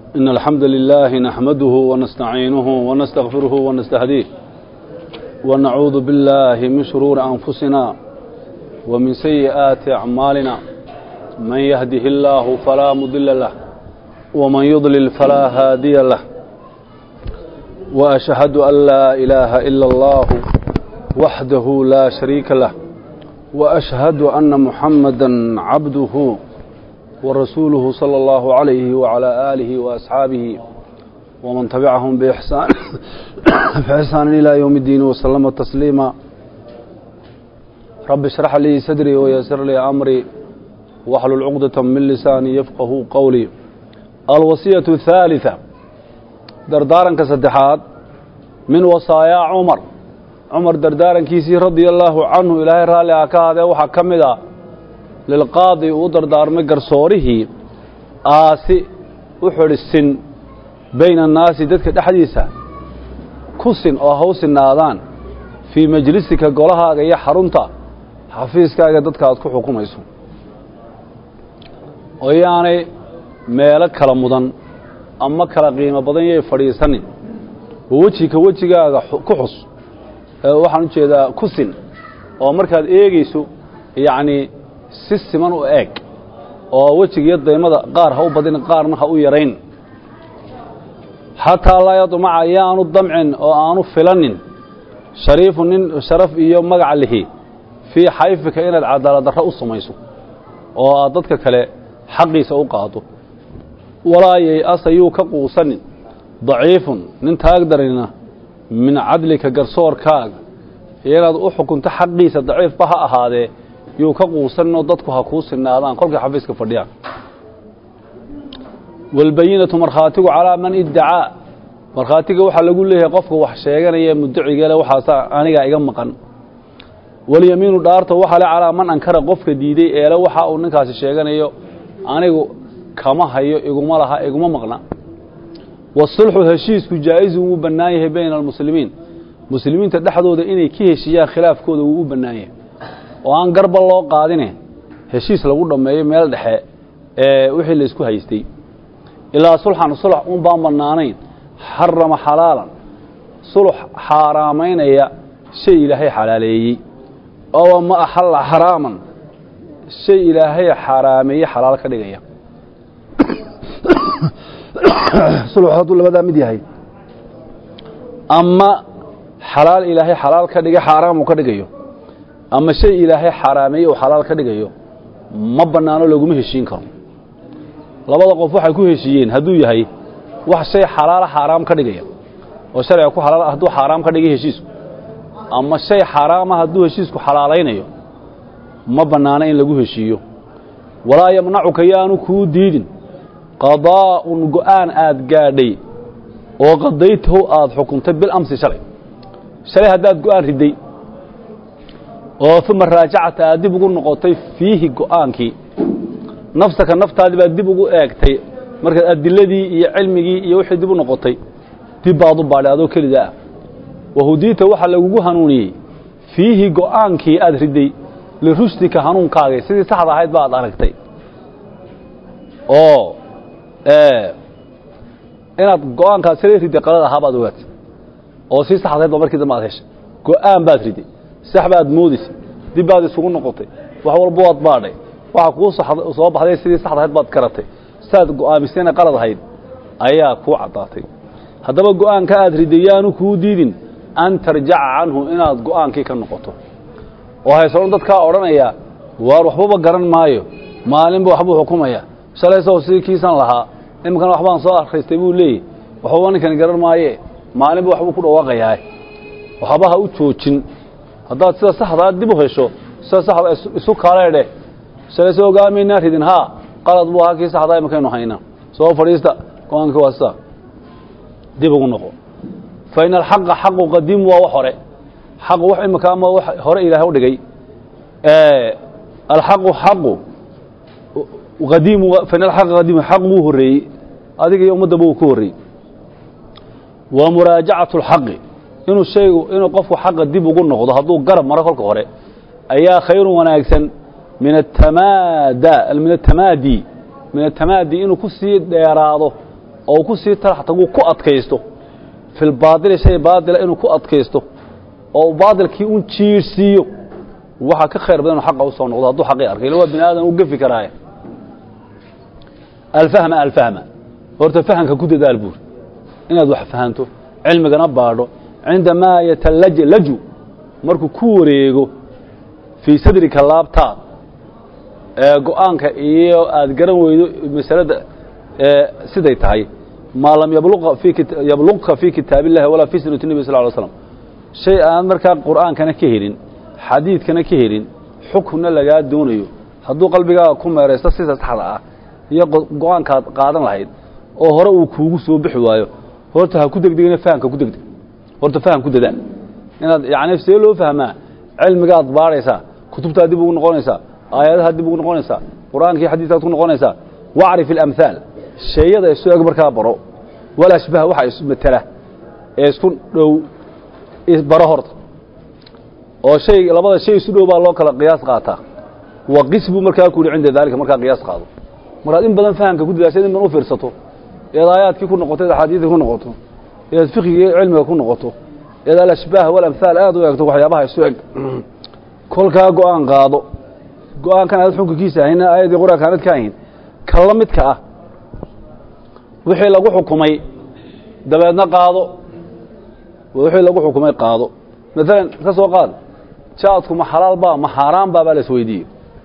إن الحمد لله نحمده ونستعينه ونستغفره ونستهديه ونعوذ بالله من شرور أنفسنا ومن سيئات أعمالنا من يهده الله فلا مضل له ومن يضلل فلا هادي له وأشهد أن لا إله إلا الله وحده لا شريك له وأشهد أن محمدا عبده ورسوله صلى الله عليه وعلى آله وأصحابه ومن تبعهم بإحسان إلى يوم الدين وسلم تسليما. رب اشرح لي صدري ويسر لي أمري واحلل عقدة من لساني يفقه قولي. الوصية الثالثة دردارا كسدحات من وصايا عمر دردارا كيسي رضي الله عنه إلهي رالي أكاده وحكمده للقاضي ودردار مقر صوره آسي وحر السن بين الناس ددك الحديثة كسن أو هوس النادان في مجلسك قولها يا حرنتا حفيظك ددك أدكو حكومة يسو ويعني مالك كلامدان أما كلا قيمة بدن يفريسني ووجهك كحص waxaan u jeedaa kusin oo markaad eegayso yaani si siman u eeg oo wajiga deemada qaar ha u badin qaarna ha u yareyn hatta la yadma ayaanu damcin oo aanu filanin shariifun sharaf iyo magac lihi fi hayfika inaad cadaalad darro u samayso oo aad dadka kale xaqiisa u qaado walaayay asayu ka quusanin daciifun nin taag darina من عدلك قرصور كاغ يراد أحكم تحقيس ضعيف بها هذا يوكقوسن ضدك هكوس النادان كلك حفيزك فرديان والبينة مرخاتك على من ادعى مرخاتك وحا لقول له قفك وحشيغان يا مدعي قال وحا انيغا ايغا مقن واليمين دارته وحا على من انكر قفك ديدي ايلا وحا او نكاس شيغانيو انيغو كما هيو ايغما لها ايغما مقنا والصلح هشيس جائز وبنايه بين المسلمين مسلمين تدحدوده inay ka heshiiyaan khilaafkooda uu banaayay oo aan garba loo qaadine heshiis lagu dhameeyo meel dhexe wixii la isku haystay ilaa sulhan sulh un baan banaanayn harama halalan sulh haraamaynaya shay ilaahay xalaaleeyay oo ma ahal haraman shay ilaahay xaraameeyay xalaal ka dhigaya صلح هذول لبدا مد yahay ama xalaal ilaahay xalaal ka dhigay xaraam uu ka dhigayo ama shay ilaahay xaraameeyo oo xalaal ka dhigayo ma banaano lagu heshiin karo labada qof waxay ku heshiiyeen haduu yahay wax shay xalaal xaraam ka dhigaya oo sharciga ku xalaal haduu xaraam ka dhigay heshiis ama shay xaraam haduu heshiisku xalaalaynayo ma banaano in lagu heshiiyo walaa yamnacuka yaanu ku diidin قضاء قآن آد قادي وقضيته آد حكمت بالأمس شرعي هداد قآن ردي ثم راجعت آدي بقول نقطي فيه قآنك نفسك النفط هذه بأدي بقول اكتي مركز أدي الذي علمي يوحي بقول نقطي دي بعض بعد هذا كل ذا وهديته وحل وجوه هنوني فيه قآنك آد ردي لرشدك هنون كاغي سيدي صحة هاي بعض أركتي inaad go'aanka sariirtii qalada habaad ogaad oo si saxdeed markii damaad heshay go'aan baad riday saxbaad moodisay dib baad isugu noqotay wax walba waad baadhay waxa ku soo baxday sidii saxdeed baad karatay saad go'aamisayna qalad ahayd ayaa ku cadaatay hadaba go'aanka aad ridayaanu ku diidin an tarjac anhu inaad go'aankii ka noqoto oo haysan dadka oranaya waar waxba garan maayo maalinba waxba xukumaya shalayso si kiisan lahaa imkan waxbaan soo akhristay buu leeyahay waxba ninkan garan maaye maalinba waxba ku dhawaaqayaa waxba u joojin hadaad sida saxda dib u hesho sida saxda isu kaleede shalayso ogaamina ridin ha qalad buu halkii saxda imkan hayna soo fariista go'aanka waasa dib ugu noqo فإن الحق حق قديم وحره حق وحي مكان ما هره إلى هو دقي الحق حق وقديم فإن الحق قديم حق مهري هذه يوم دبوه كوري ومراجعة الحق إنه الشيء إنه قف حق الدب وقول نقضه هذو قرب مرة كل كوري أيها خير وناكسن من التمادي إنه كسي يراضه oo ku sii tarxtagu ku adkaysto fil baadil shay baadil inuu ku adkaysto oo baadilkii uu jiirsiyo waxa ka khayr badan xaq u soo noqdo haduu xaqi arkay loo bini aadan u gafi karaay الفهم horta fahanka ku dadaal buur inaad wax fahanto cilmigana baadho عندما يتلجلج markuu ku wareego fi sadrika laabta go'aanka iyo aad garan weydo masalada siday tahay ma lam yabluqa fi kitaabillahi wala fi sunnati nabi sallallahu alayhi wasallam shay aan marka quraankana ka helin xadiidkana ka helin xukuna laga doonayo haduu qalbigaaga ku meereysto sida saxda ah iyo go'aanka qaadan lahayd oo hore uu kuugu soo bixi waayo horta ha ku degdegina fahanka ku degdeg horta faham ku dadaan inaad yaani si loo fahmaa cilmigaad baaraysa kutubta dib ugu noqonaysa aayadaha dib ugu noqonaysa quraanka iyo xadiiska ku noqonaysa wa'rif al-amthal shayada isoo ag markaa baro wala ashbaha waxa isku matala ee isku dhow is baro horta oo shay labada shay isu dhow baa loo kala qiyaas qaataa wa qisbu markaa ku dhicin dalika markaa qiyaas qaado marad in badan fahamka ku dadaashay in uu fiirsato ee aayaadkii ku noqotay xadiiska ku noqoto ee fiqiga cilmiga ku noqoto ee al-ashbah wal amthal aad u eegto waxyaabaha isu eg kolka go'aan qaado go'aan kan aad xukunkiisa hayna aayadii quraanka aad ka hayn kala midka ah wixii lagu xukumay dabeedna qaado wixii lagu xukumay qaado مثلا ka soo qaad jaadku ma xalaal ba ma xaraam ba la isweydiyo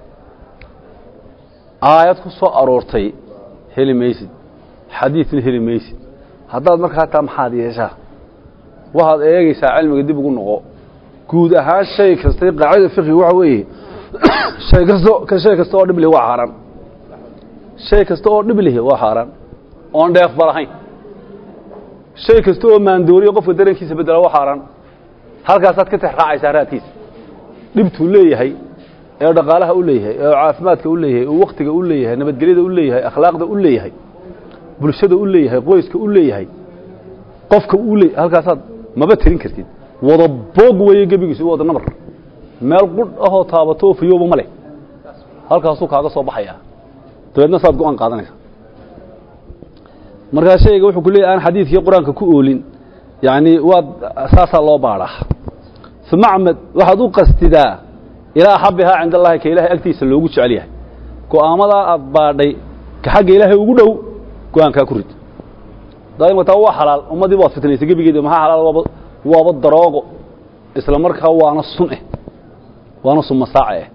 aayad ku soo aroortay helimaysid xadiisna helimaysid haddaad markaa taa maxaad yeeshaa waxaad eegaysaa cilmiga dib ugu noqo guud ahaan shay kasta qaacida fiqhi waxa weeye shay kasta oo dhib leh waa xaraan shay kasta oo dhib leh waa xaraan oon dheef barahayn shay kasta oo maandooriyo qofka dareenkiisa bedela waa xaraan halkaas aad ka taxraacaysaa raadkiisa dhibtu leeyahay ee dhaqaalaha u leeyahay ee caafimaadka u leeyahay ee waqtiga u leeyahay nabadgelyada u leeyahay akhlaaqda u leeyahay bulshada u leeyahay qoyska u leeyahay qofka u leeyahay halkaas aad maba tirin kartid wada boog weeye gabigiisu wada nabar meel qud ahoo taabato fiyooba male halkaas uu kaaga soo baxaya dadna saad go'aan qaadanaysa marka shayga wuxuu ku leeyahay aan xadiiskii quraanka ku oolin يعني واد أساسا الله بارح ثم عمد واحد قصتدا إلى حبها عند الله كإله أكتيس اللي وجودش عليها كأمضى أبادي كحق إله وجوده كأن ككرد دائما توا حلال وما دي وصفتني تجيب جد ما حلال وابد دراغ إسلام مركها وانا الصنع وانا صم مساعة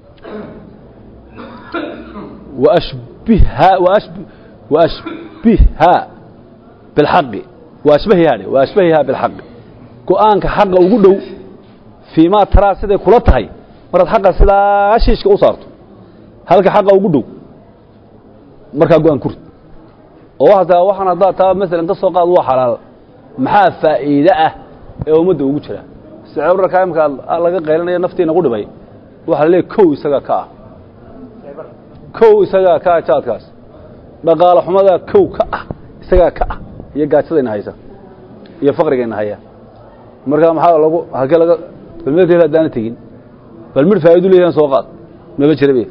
وأشبهها بالحق وأشبهها بالحق كأنك حق وجوده فيما ترى سيده كلتهاي مرad حق sida ashiishka u saarto halka xaq وجوده marka go'an kurd oo waxana taa mesela ka soo qaad waa xalaal maxaa faa'iido ah ee umada ugu jira sicir kaamka laga qeylanayo naftiina ku dhibay waxa leeyahay kow isaga ka jaadkaas dhaqaale xumada kow ka ah isaga ka ah iyo gaajadayna haysa iyo faqrigeena haya marka maxaa lagu halka laga balmeedka daan tagin balmir faa'iido leeyahay soo qaad naba jirabe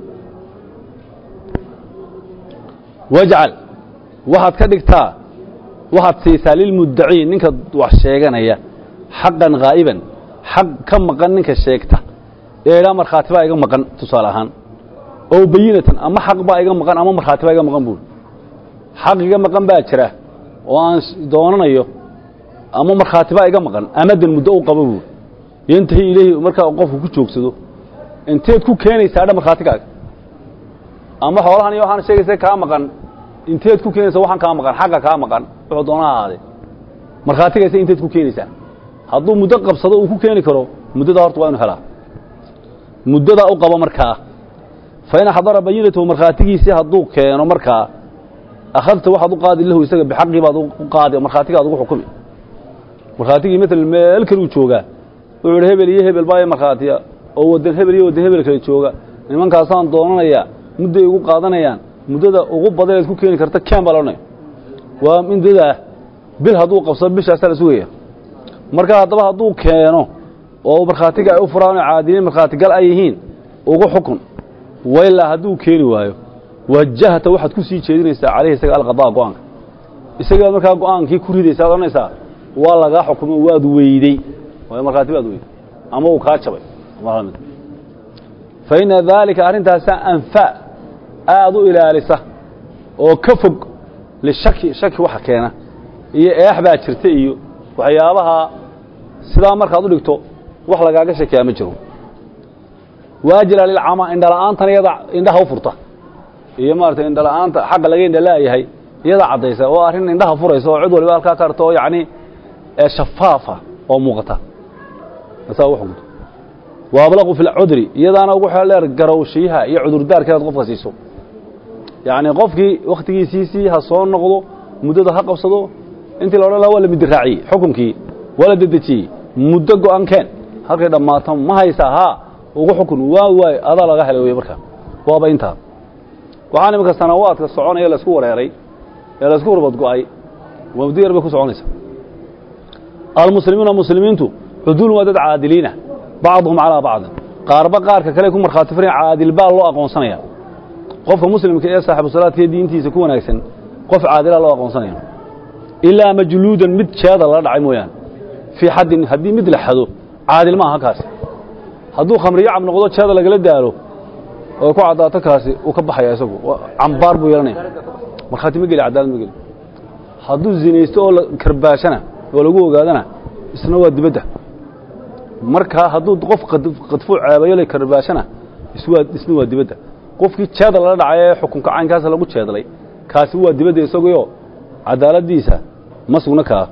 waj'al waxaad ka dhigtaa waxaad siisaa lil muddaciin ninka wax sheeganaya xaqan gaa'iban xaq ka maqan ninka sheegta ee ila marxaati baa iga maqan tusaale ahaan oo bayinatan ama xaq baa iga maqan ama marxaati baa iga maqan buu xaq iga maqan baa jira oo aan doonanayo ama marxaati baa iga maqan amadan muddo u qabo buu intii ilaahay marka qofku ku joogsado inteed ku keenaysaa dhamar marxaatigaaga ama xoolahan iyo waxaan sheegaysaa ka maqan inteed ku keenaysaa waxaan ka maqan xaqa ka maqan wuxuu doonaa aade marxaatigaas inteed ku keenaysaa hadduu muddo qabsado uu ku keeni karo muddada horta waa inuu helaa muddada u qabo markaa فإن حضر بينته مرخاتيسي هدو كانوا مركا أخذت واحد قاضي له يسجل بحقي بعض قاضي مرخاتي قاضي حكمي مرخاتي مثل الملك الوجوجا وعلى هبل يهبل باي مرخاتي أو ودن هبل يودن هبل كالوجوجا من كاسان دوننا يا مدة يقول قاضنا يان مدة أقوب بدل يكون كين كرت كام بالونه ومن ذا بالهدو قصب بيش أسأل سوية مركا طبعا هدو كانوا أو مرخاتي قاعد أفران عاديين مرخاتي قال أيهين وقو حكم وإلا هدو كيني وايو وجهت واحد كسي جيدينيسا عليه سغال قضاء قوانك isaga markaa go'aankii ku ridaysaa oranaysaa waa laga xukumo waad weeyday waa markaati waad weeyday ama uu ka jabay maalimid fa in dhalika arintaasa anfa aadu ilaalisa oo ka fog li shaki waxa keena iyo eex baa jirta iyo waxyaabaha sidaa markaad u dhigto wax lagaaga shakiyaa ma jiro waajila lil ama indhala'aanta indhaha u furta iyo maartay indhala'aanta xaq laga indhalaayahay iyada cadaysa oo arin indhaha furayso oo cid waliba halka karto yaani shafaafa oo muuqata tasaa wax guud waablagu fil udri iyadaana ugu xeeleer garowshiyaha iyo cudur daarkeeda qofka siiso yaani qofkii waqtigiisii ha soo noqdo muddada ha qabsado intii la oran wala mid raaci xukunkii wala dadajii muddo go'an keen halkay dhamaato ma haysa ha ugu xukun waay ada laga helay marka waaba inta waxaan imika sanawaadka soconaya la isku wareeray ee la isku rubad go'ay wabdiir bay ku soconaysa المسلمينtu عدول ودد عادلين بعضهم على بعض qaarba qaarka kale ku marxaati firin caadil baa loo aqoonsanaya qofka muslimka ee saaxiib salaadka diintiisa ku wanaagsan qof caadil loo aqoonsanaya illa majluudan mid jeeda la dhacay mooyaan fi hadin hadii mid la xado caadil ma aha kaas haduu khamriyo cab noqdo jeeda laga daalo oo ku cadaato kaasi uu ka baxaya isagu cambaar buu yeelanay marxaati ma gali cadaalad ma gali haduu zinaysto oo karbaashana oo lagu ogaadana isna waa dibadda marka haduu qof qadfu caabayo la karbaashana isna waa dibadda qofkii jeeda la dhacay xukunka caankaas lagu jeedalay kaasi waa dibadda isagu cadaaladiisa ma sugna ka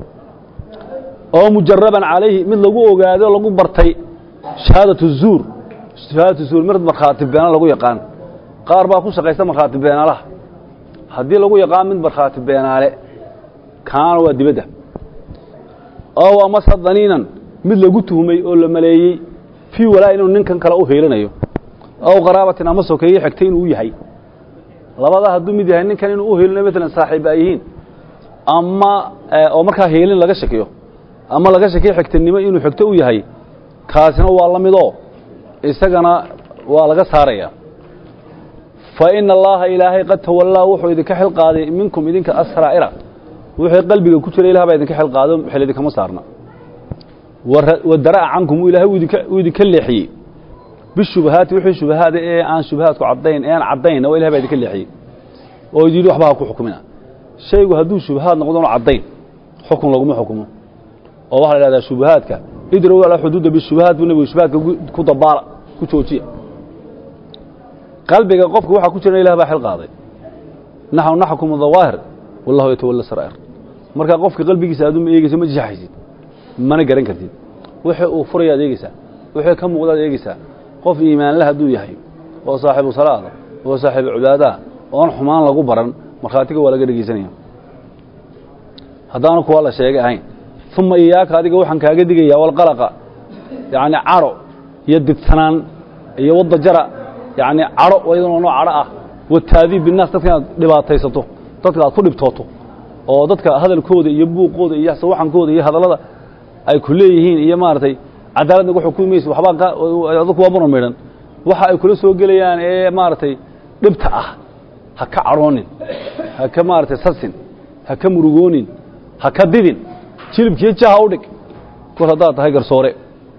oo mujarraban calayhi mid lagu ogaado lagu bartay shahadatu zuur mid marxaati been lagu yaqaan qaar baa ku shaqeysta marxaati beenalaha hadii lagu yaqaan mid marxaati beenaale kaan waa dibadda oo ama sadaniinan mid lagu tuhmay oo la maleeyay fi walaa inuu ninkan kala u heelanayo oo qaraabatin ama sokeeyay xigtay inuu yahay labada haduu mid yahay ninkan inuu u heelanayo midna saaxiib ayeen ama oo marka heelin laga shakiyo ama laga shakiyo xigtanimo inuu xigto u yahay kaasina waa la mido isagana waa laga saaraya fa inna allaha ilaahi qad tawalla wuxuu idinka xil qaaday minkum idinka asraa'ira wixii qalbiga ku jira ilaahay baa idinka xil qaado xilidi kama saarna ودرع عنكم إلهي ويدي كليحي بالشبهات وحي شبهات إيه عن شبهات عضين إيه عضين وإلهي بيدي كليحي ويدي له حبها حكمنا شيء وهدو شبهات نقولون عضين حكم لهم حكمه وواحد هذا شبهاتك يدروا على حدود بالشبهات ونبي شبهات كطبارة كتوتية قلبك قفك وحا كتير إلهي بحل قاضي نحن نحكم الظواهر والله يتولى السرائر مركا قفك قلبك سادوم إيجي سمجي جاحيزين mana garan kartid wixii uu furaya adeegisa wixii ka muuqda adeegisa qof iimaan la haduu yahay oo saaxiib salaada oo saaxiib cibaada oo xumaan lagu baran marxaatiga waa laga dhageysanaya hadaan ku wala sheegay ahayn thumma iyaaka adiga waxaan kaaga digaya wal qalaqa yaani caro iyo didsanaan iyo wada jara yaani caro waydan oo caro ah wataadib binaas dadka dhibaataysato dadka ku dhibtooto oo dadka hadalkooda iyo buuqooda iyo sawaxankooda iyo hadalada ay ku leeyihiin iyo maartay cadaaladna wuxuu ku iimayso waxba dadku waa barnaamijdan waxa ay kula soo galayaan ee maartay dhibta ah ha ka caroonin ha ka maartay sasin ha ka murugoonin ha ka didin jilibkii jaha u dhig ku hadaa tahay garsoore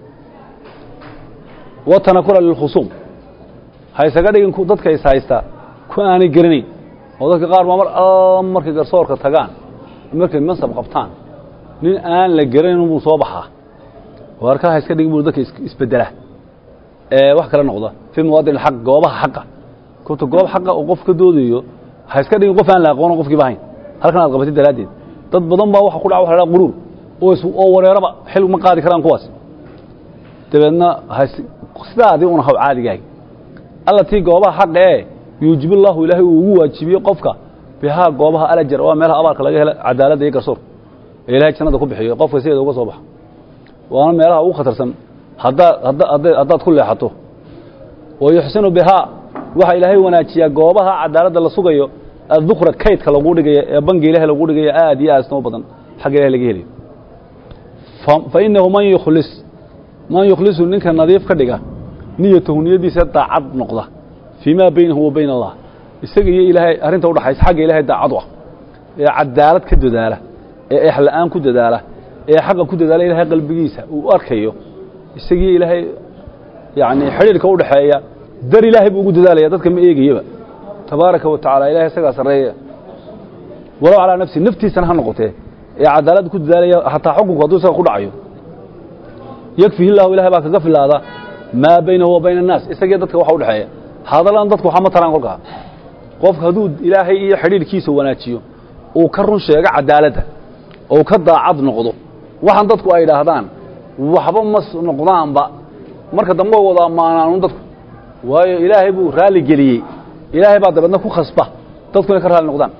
watana kula lil khusum hay isaga dhigin ku dadka is haysta ku aanay garanay oo dadka qaar markay garsoorka tagaan markay mansab qabtaan nin aan la garanin uu soo baxaa warka iska dhig buu dadka isbedela wax kala noqda fi muwaadin xaq goobaha xaqa kuntu goob xaqa oo qof ka doodayo ha iska dhig qof aan la aqoon qofkii baahin halkan aad qabatid daladeed dad badan baa waxa ku dhaca waxa la quruur oo wareeraba xil ma qaadi karaan kuwaas tabeedna sidaadii una haw caadigaay alla tii goobaha xaq yujibu allah ilaahi uu waajibiyo qofka biha goobaha alajar oo meelaha abalka laga helo cadaalad iyo garsoor ilaahay jannada ku bixiyo qofka sideeda uga soo baxa waana meelaha ugu khatarsan haddaad ku leexato oo yuxsinu biha waxa ilaahay wanaajiya goobaha cadaalada la sugayo adukra kaydka lagu dhigayo ee bangi ilaahay lagu dhigayo aad iyo aad soo badan xaq ilaahay laga helayo fa innahu man yukhlisu ninka nadiif ka dhiga niyatuhu niyadiisa daacad noqda fiima baynahu wa bayna allah isaga iyo ilaahay arinta u dhaxaysa xaq ilaahay daacad ah cadaalad ka dadaala إحلام كود داله حق كود داله إلهي قلبي جيسه وأركيه السجي إلهي يعني حرير كود حياة در إلهي بوجود داله يدك كم إيه جيبه تبارك وتعالى إلهي سجى سرية ولو على نفسي نفتي سنة نقطة عدالة كود داله حتى حقوق ودوسه خد عيو يكفي الله إلهي باك قفل هذا ما بينه وبين الناس السجي يدك وحول حياة هذا لا ندك محمد ترى نقولها قف حدود إلهي حرير كيسه وناتشيو وكرر شيء عدالته oo ka daacad noqdo waxaan dadku ay yiraahdaan waxba mas noqdaan ba marka dambe wada amaanaan dadku waayo ilaahay buu raali galiyay ilaahay baa dabadna ku khasba dadku inay ka raali noqdaan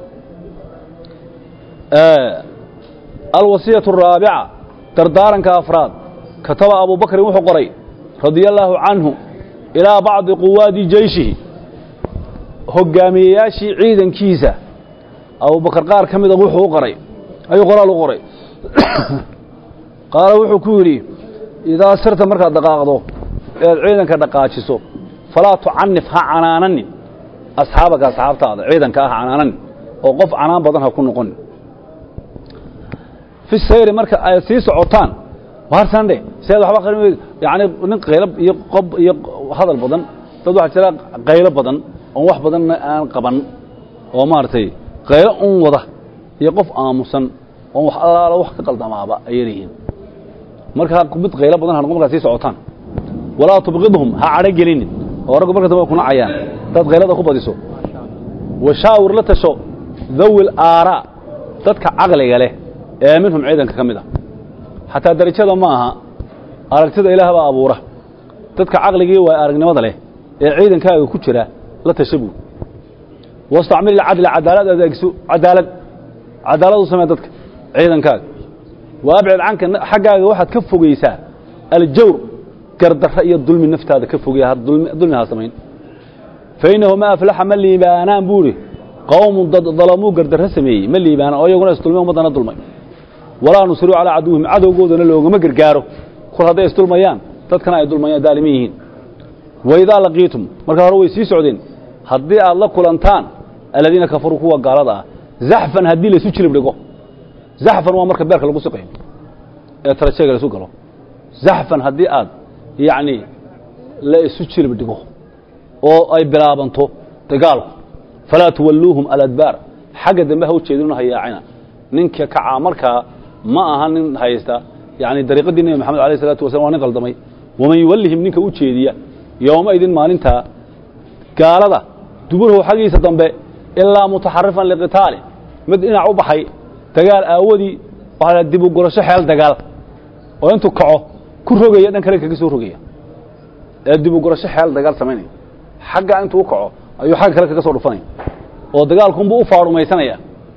الوصية الرابعة دردارن كأفراد كتب أبو بكر وحقري رضي الله عنه إلى بعض قواد جيشه هجامياشي عيدا كيسة أبو بكر قال كم إذا وحقري أي قرال قري قال وحكوري إذا سرت مركز دقاقضو عيدا كدقاتشسو فلا تعنفها عنانني أصحابك أصحابت هذا عيدا كاها عنانني وقف عنان بدنها كن قن في السير مركز سيس عطان وهرسان دي سيد وحبا يعني نقيلب هذا البدن تدو حتى قيلب بدن ووح بدن آن قبن ومارتي قيلب وضح يقف آموسا ووح الله وح كقلد معبا أيريهن مركها كبت غير بدن هنقوم قاسيس عطان ولا تبغضهم ها عرجلين ورقوا مركها تبغى كنا عيان تد غير هذا خبر يسوع وشاور لا تشو ذوي الآراء تدك عقل يله منهم عيدا كمدا حتى درجة ماها أركتد إلها بأبوره تدك عقل جي وأرجنا ماذا له عيدا كاي كتشرة لا تشبو واستعمل العدل عدالة وسمعتك عيدا كاي وأبعد عنك حاجة واحد كفه جيسا الجور كرد رأي الظلم النفط هذا كفه جيها الظلم هذا سمين فإنه ما أفلح من اللي بانان بوري قوم ظلموا قرد رسمي من اللي بان أو يقول استلموا مدن الظلم ولا نصروا على عدوهم عدو جودنا لو ما قرقاروا كل هذا يستلميان تذكرنا يدلميان دالميين وإذا لقيتم مركها روي سي سعودين هدي الله كلانتان الذين كفروا هو قالدا زحفا هدي لسوتشل بدغو زحفا ومركب بارك لو سقين ترى شيء لا سوقلو زحفا هدي آد يعني لا سوتشل بدغو oo ay bilaabanto dagaal fala tuwalluhum al-adbar xaga dambe ha u jeedinuna hayaacina ninka ka marka ma aha nin haysta yani dariiqadii nabi maxamed alayhi salatu wasallam waa nin qaldamay wama yuwallihim ninka u jeediya yawma idin maalinta gaalada dubuhu xaqiisa dambe illa mutaharrifan liqitaal mid ina u baxay dagaal aawadi waxa dib u gurasho xeel dagaal oo intu kaco ku rogaya dhan kale kaga soo rogaya dib u gurasho xeel dagaal sameeyay xagga intuu kaco ayuu xagga kale kaga soo dhufanay oo dagaalku u faarumaysanaya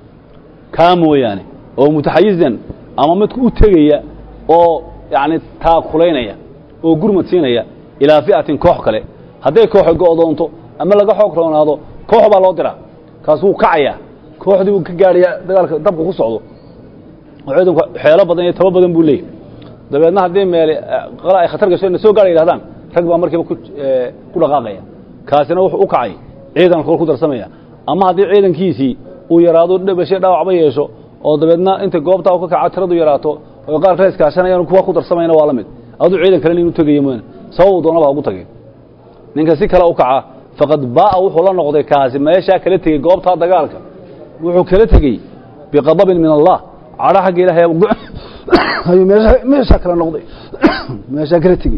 ka mooyaane oo mutaxayizan ama mid u tagaya oo yaani taakuleynaya oo gurmadsiinaya ila fi'atin koox kale haday koox go'doonto ama laga xoog roonaado koox baa loo diraa kaas uu kacaya kooxdii uu ka gaariya dagaalka dabka ku socdo oo ciidanku xeelo badan iyo taba badan buu leeyahay dabeedna hadii meel qala ay khatar gasho in soo gaar yiraahdaan rag baa markiiba ku dhaqaaqaya kaasina wuxuu u kacay ciidanka ku darsamaya ama hadii ciidankiisii uu yaraado dhibasho dhaawacba yeesho oo dabeedna inta goobta uu ka kaca tiradu yaraato oo qaar rees kaashanayaan kuwa ku darsamayna waa la mid adu ciidan kale inuu tagayo ma sabab doonaba ugu tagay ninka si kale u kaca faqad baa wuxuu la noqday kaasi meesha kale tagay goobta dagaalka wuxuu kale tagay biqadab min Allah ara xaq ilaahay ayu meesha kale noqday meesha kale tagay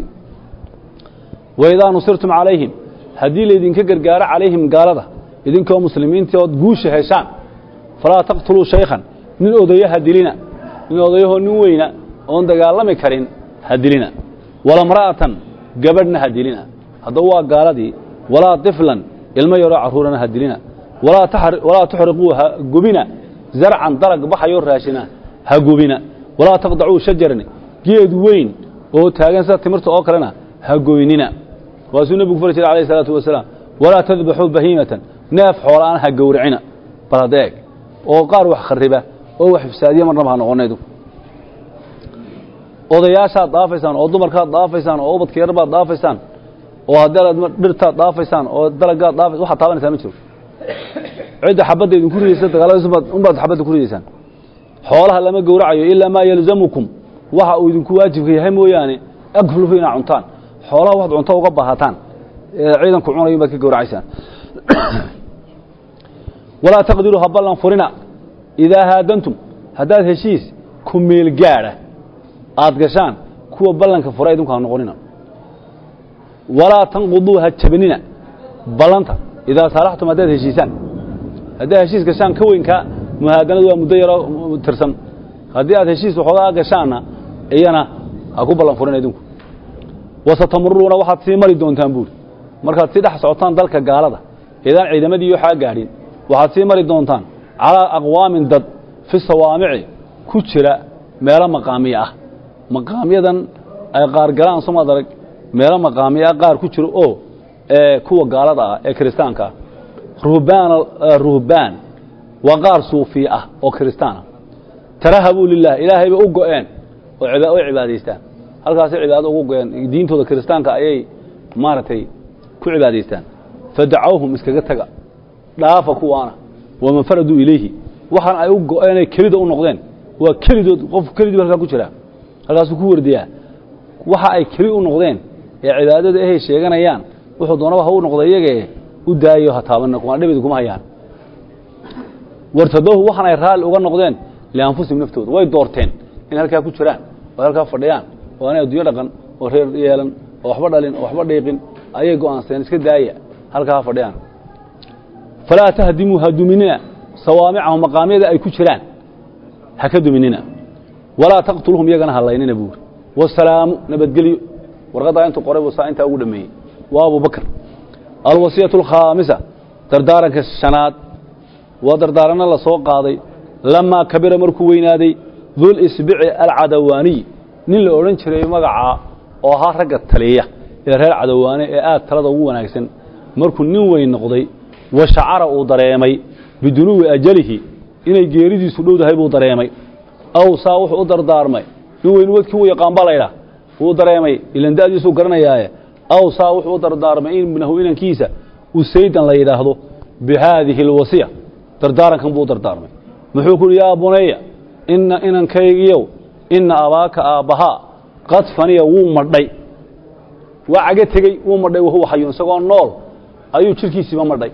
وإذا نصرتم عليهم هدي لذين كجرجار عليهم قالده إذن كوا مسلمين تود جوش هيشان فلا تقتلوا شيخا من أضيها هدلنا من أضيها نوينا وأن دجال مكرين هدلنا ولا امرأة جبرنا هدلنا هدوا قالدي ولا طفلا الماء يرى عرورنا هدلنا ولا تحرقوها جبنا زرعا درج بحيور راشنا هجبنا ولا تقطعوا شجرنا جيد وين وتاجن تمرت أكرنا هجويننا واسو نبي فرج عليه الصلاة والسلام ولا تذبحوا بهيمة ناف حولانها جورعنا برداك أو قار وخربة أو حفسادية مرة ما نغنيدو odayaasha daafaysan oo dumarka daafaysan oo ubadka yarba daafaysan oo hadalad dhirta daafaysan oo dalaga daafay waxa taabanaysan ma jiro عد حبد إذن كريسة قالوا أمبارح حبد كريسة حولها لما جورعيو إلا ما يلزمكم وحا إذن كواجب هم وياني أقفلوا فينا عنتان حولها واحد عنتان وقبها هاتان عيدا كعونا يوم بك جورعيسان ولا تقدروا هبلا فرنا إذا هادنتم هداد هشيس كميل جارة أدقشان كوا بلن كفرايدهم كانوا نقولنا ولا تنقضوها تبنينا بلنتا إذا صالحتم هداد هشيسان هداد هشيس قشان كوين كمهادنا دوا مديرة ترسم هداد هشيس وحضاء قشانا إيانا أكو بلن فرنا يدونكم وستمرون واحد سيمري دون تنبول مركز سيدح سعطان دالك قالده إذا عيدما دي يوحا قاعدين waxaad sii mari doontaan calaa aqwaamin dad fi sawaamici ku jira meelo maqaamiya ah maqaamiyadan ay qaar galaan soo madarag meelo maqaamiya qaar ku jira oo kuwa gaalada ah ee kristaanka ruhbaan waa qaar suufi ah oo kristaana tarahabu lillah ilaahay bay u go'een oo cibaadaystaan halkaas cibaado ugu go'een diintooda kristaanka ayay maaratay ku cibaadaystaan fadacawhum iskaga taga dhaafa kuwaana wama faradu ilayhi waxaan ay u go'eenay kelida u noqdeen waa kelidood qof kelidii halka ku jira halkaas ku wardiyaa waxa ay keli u noqdeen ee cibaadada ay sheeganayaan wuxuu doonaba ha u noqday iyaga u daayo ha taabanna kuma dhibid kuma hayaan wartadoohu waxaan ay raal uga noqdeen lianfusihim naftooda way doorteen in halka ku jiraan oo halka fadhiyaan oo aanay adduunyo dhaqan oo reer yeelan oo waxba dhalin oo waxba dheeqin ayay go'aansadeen iska daaya halka fadhiyaan فلا تهدموا هدمنا صوامعهم مقاميدا أي كجران هكذا مننا ولا تقتلهم يجنا هلايننا بور والسلام نبدلي ورغدا أنتم قريب وصا أنت أقول مي وأبو بكر الوصية الخامسة دردارك السناد ودردارنا الله سوق قاضي لما كبر مركوين هذه ذو الإسبع العدواني نيل أورنج ري مقعة وها رجع تليه إذا هذا العدواني ترى ضوء ناقصن مركو نوين نقضي وشعر ودريمي بدنو أجله إن جيريدي سلود هاي بدريمي أو صاوح ودردارمي نوين ودكوا يقام بالله ودريمي إلى نداء يسوع قرنا ياه أو صاوح ودردارمي إن منه إن كيسة وسيدا لا يلاحظه بهذه الوصية دردارا كم بدردارمي محوكل يا بني إن كيجيو إن أباك أبها قد فني ومردي وعجتك ومردي وهو حي سقون نور أيو تركيسي ومردي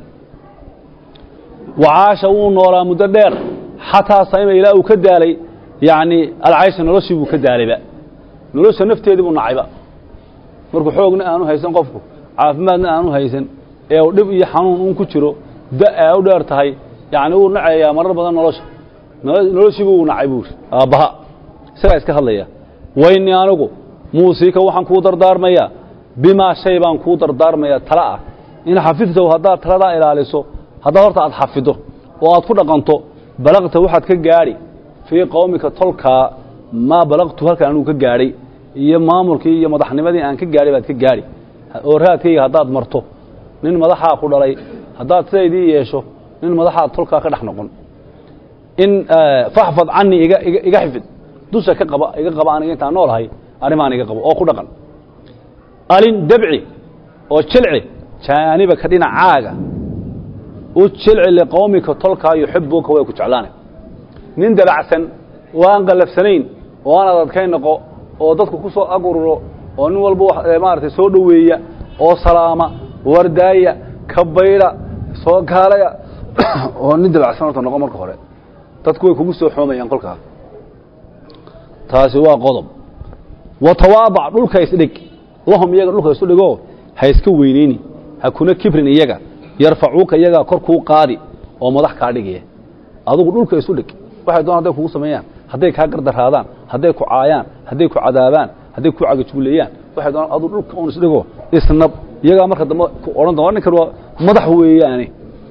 وعاش ونورا مددر حتى صيم إلى وكدالي يعني العيش نرشي وكدالي بقى نرشي نفتي دي بنعيبا مركو حوقنا أنو هيسن قفكو عافمادنا أنو هيسن أو دب يحنون كتيرو دق أو دارتهاي يعني هو نعيا مرة بدن نرشي ونعيبوش بها سلا إسكه الله يا وإني أنوكو موسيقى وحن كودر دار ميا بما شيبان كودر دار ميا تلا إن حفظته هذا تلا إلى عليه هذا هرت أد حفظه وأدخل قنطه بلغت واحد كجاري في قومك تلك ما بلغت هلك أنو كجاري يا مامورك يا مدحني بدي أن كجاري بعد كجاري ورهات هي هذا مرته من مدحها أقول علي هذا سيدي يشوف من مدحها تلك كده حنقول إن فحفظ عني إجا حفظ دوس كقبا أنا جيت أنور هاي أنا ما أنا كقبا أو كده قن قالين دبعي أو شلعي كاني بكدينا عاجة وتشلع لقومك طلقا يحبوك ويكجعلانك نين دلعسن وان قلف سنين وانا dadkay noqo oo dadku ku soo agururo oo nin walba maartay soo dhaweeya oo salaama wardaaya kabayra soo kaalaya oo nin dalacsana noqo marka hore dadku way kugu soo xoomayaan qolka taasi waa qodob wa tawaabac dhulka isdhig lahum iyaga dhulka isu dhigo ha iska weyneyni ha kuna kibrin iyaga yarfacuuka iyaga kor ku qaadi oo madax ka dhigay adigu dhulka isu dhig waxay doonaan haday kugu sameeyaan haday ka gardaraadaan haday ku caayaan haday ku cadaabaan haday ku cagajbuleeyaan waxay doonaan adigu dhulka oo isdhigo isnab iyaga marka dambe ku oran doonaan ninkan waa madax weeyaani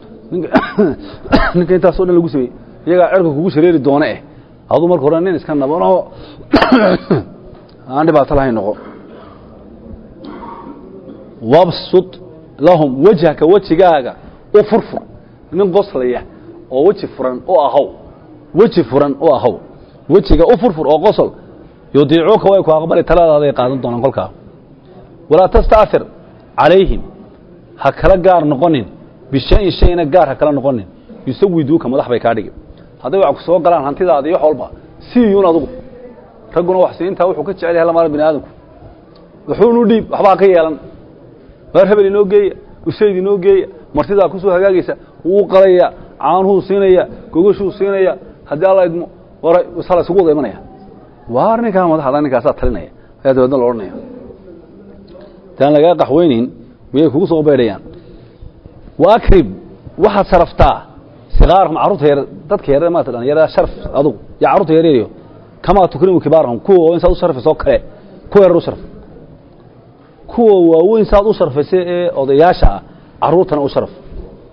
ninka inta soo dhan lagu sameeyay iyaga cirka kugu shareeri doona adigu marka hore nin iska nabano aan dhibaato lahayn noqo wabsut lahum wajhaka wajigaaga u furfur nin qoslaya oo waji furan oo ahaw waji furan oo ahaw wajiga u furfur oo qosol yudiicuka way ku aqbali taladaada ay qaadan doonaan kolka wala tastaafir calayhim ha kala gaar noqonin bishay shayna gaar ha kala noqonin yusawiduuka madax bay kaa dhigi hadday wax ku soo galaan hantidaada iyo wax walba siiyuun adugu ragguna wax siintaa wuxuu ka jecel yahay la maal bini'aadamku wuxuunu dhiib waxbaa ka yeelan waar hebel inoo geeya usayd inoo geeya martidaa ku soo hagaagaysa wuu qalaya caanuhu siinaya gogashuu siinaya haddii alla idmo waray wasala isugu wada imanaya waar ninkaa madaxda ninkaasaa talinaya ayaa dabeedna la odhanaya taan lagaa qaxweynayn miyay kugu soo beedhayaan waakrib waxaad sharaftaa sigaarhum carruurta yar dadka yaryar maata dhalinyarada sharaf adugu yaa carruurta yaryariyo kamaa tukrimu kibaarahum kuwa waaweyn saad u sharfaysoo kale kuwa yarar u sharf kuwa waaweyn saad u sharfaysay ee odayaasha ah carruurtana u sharaf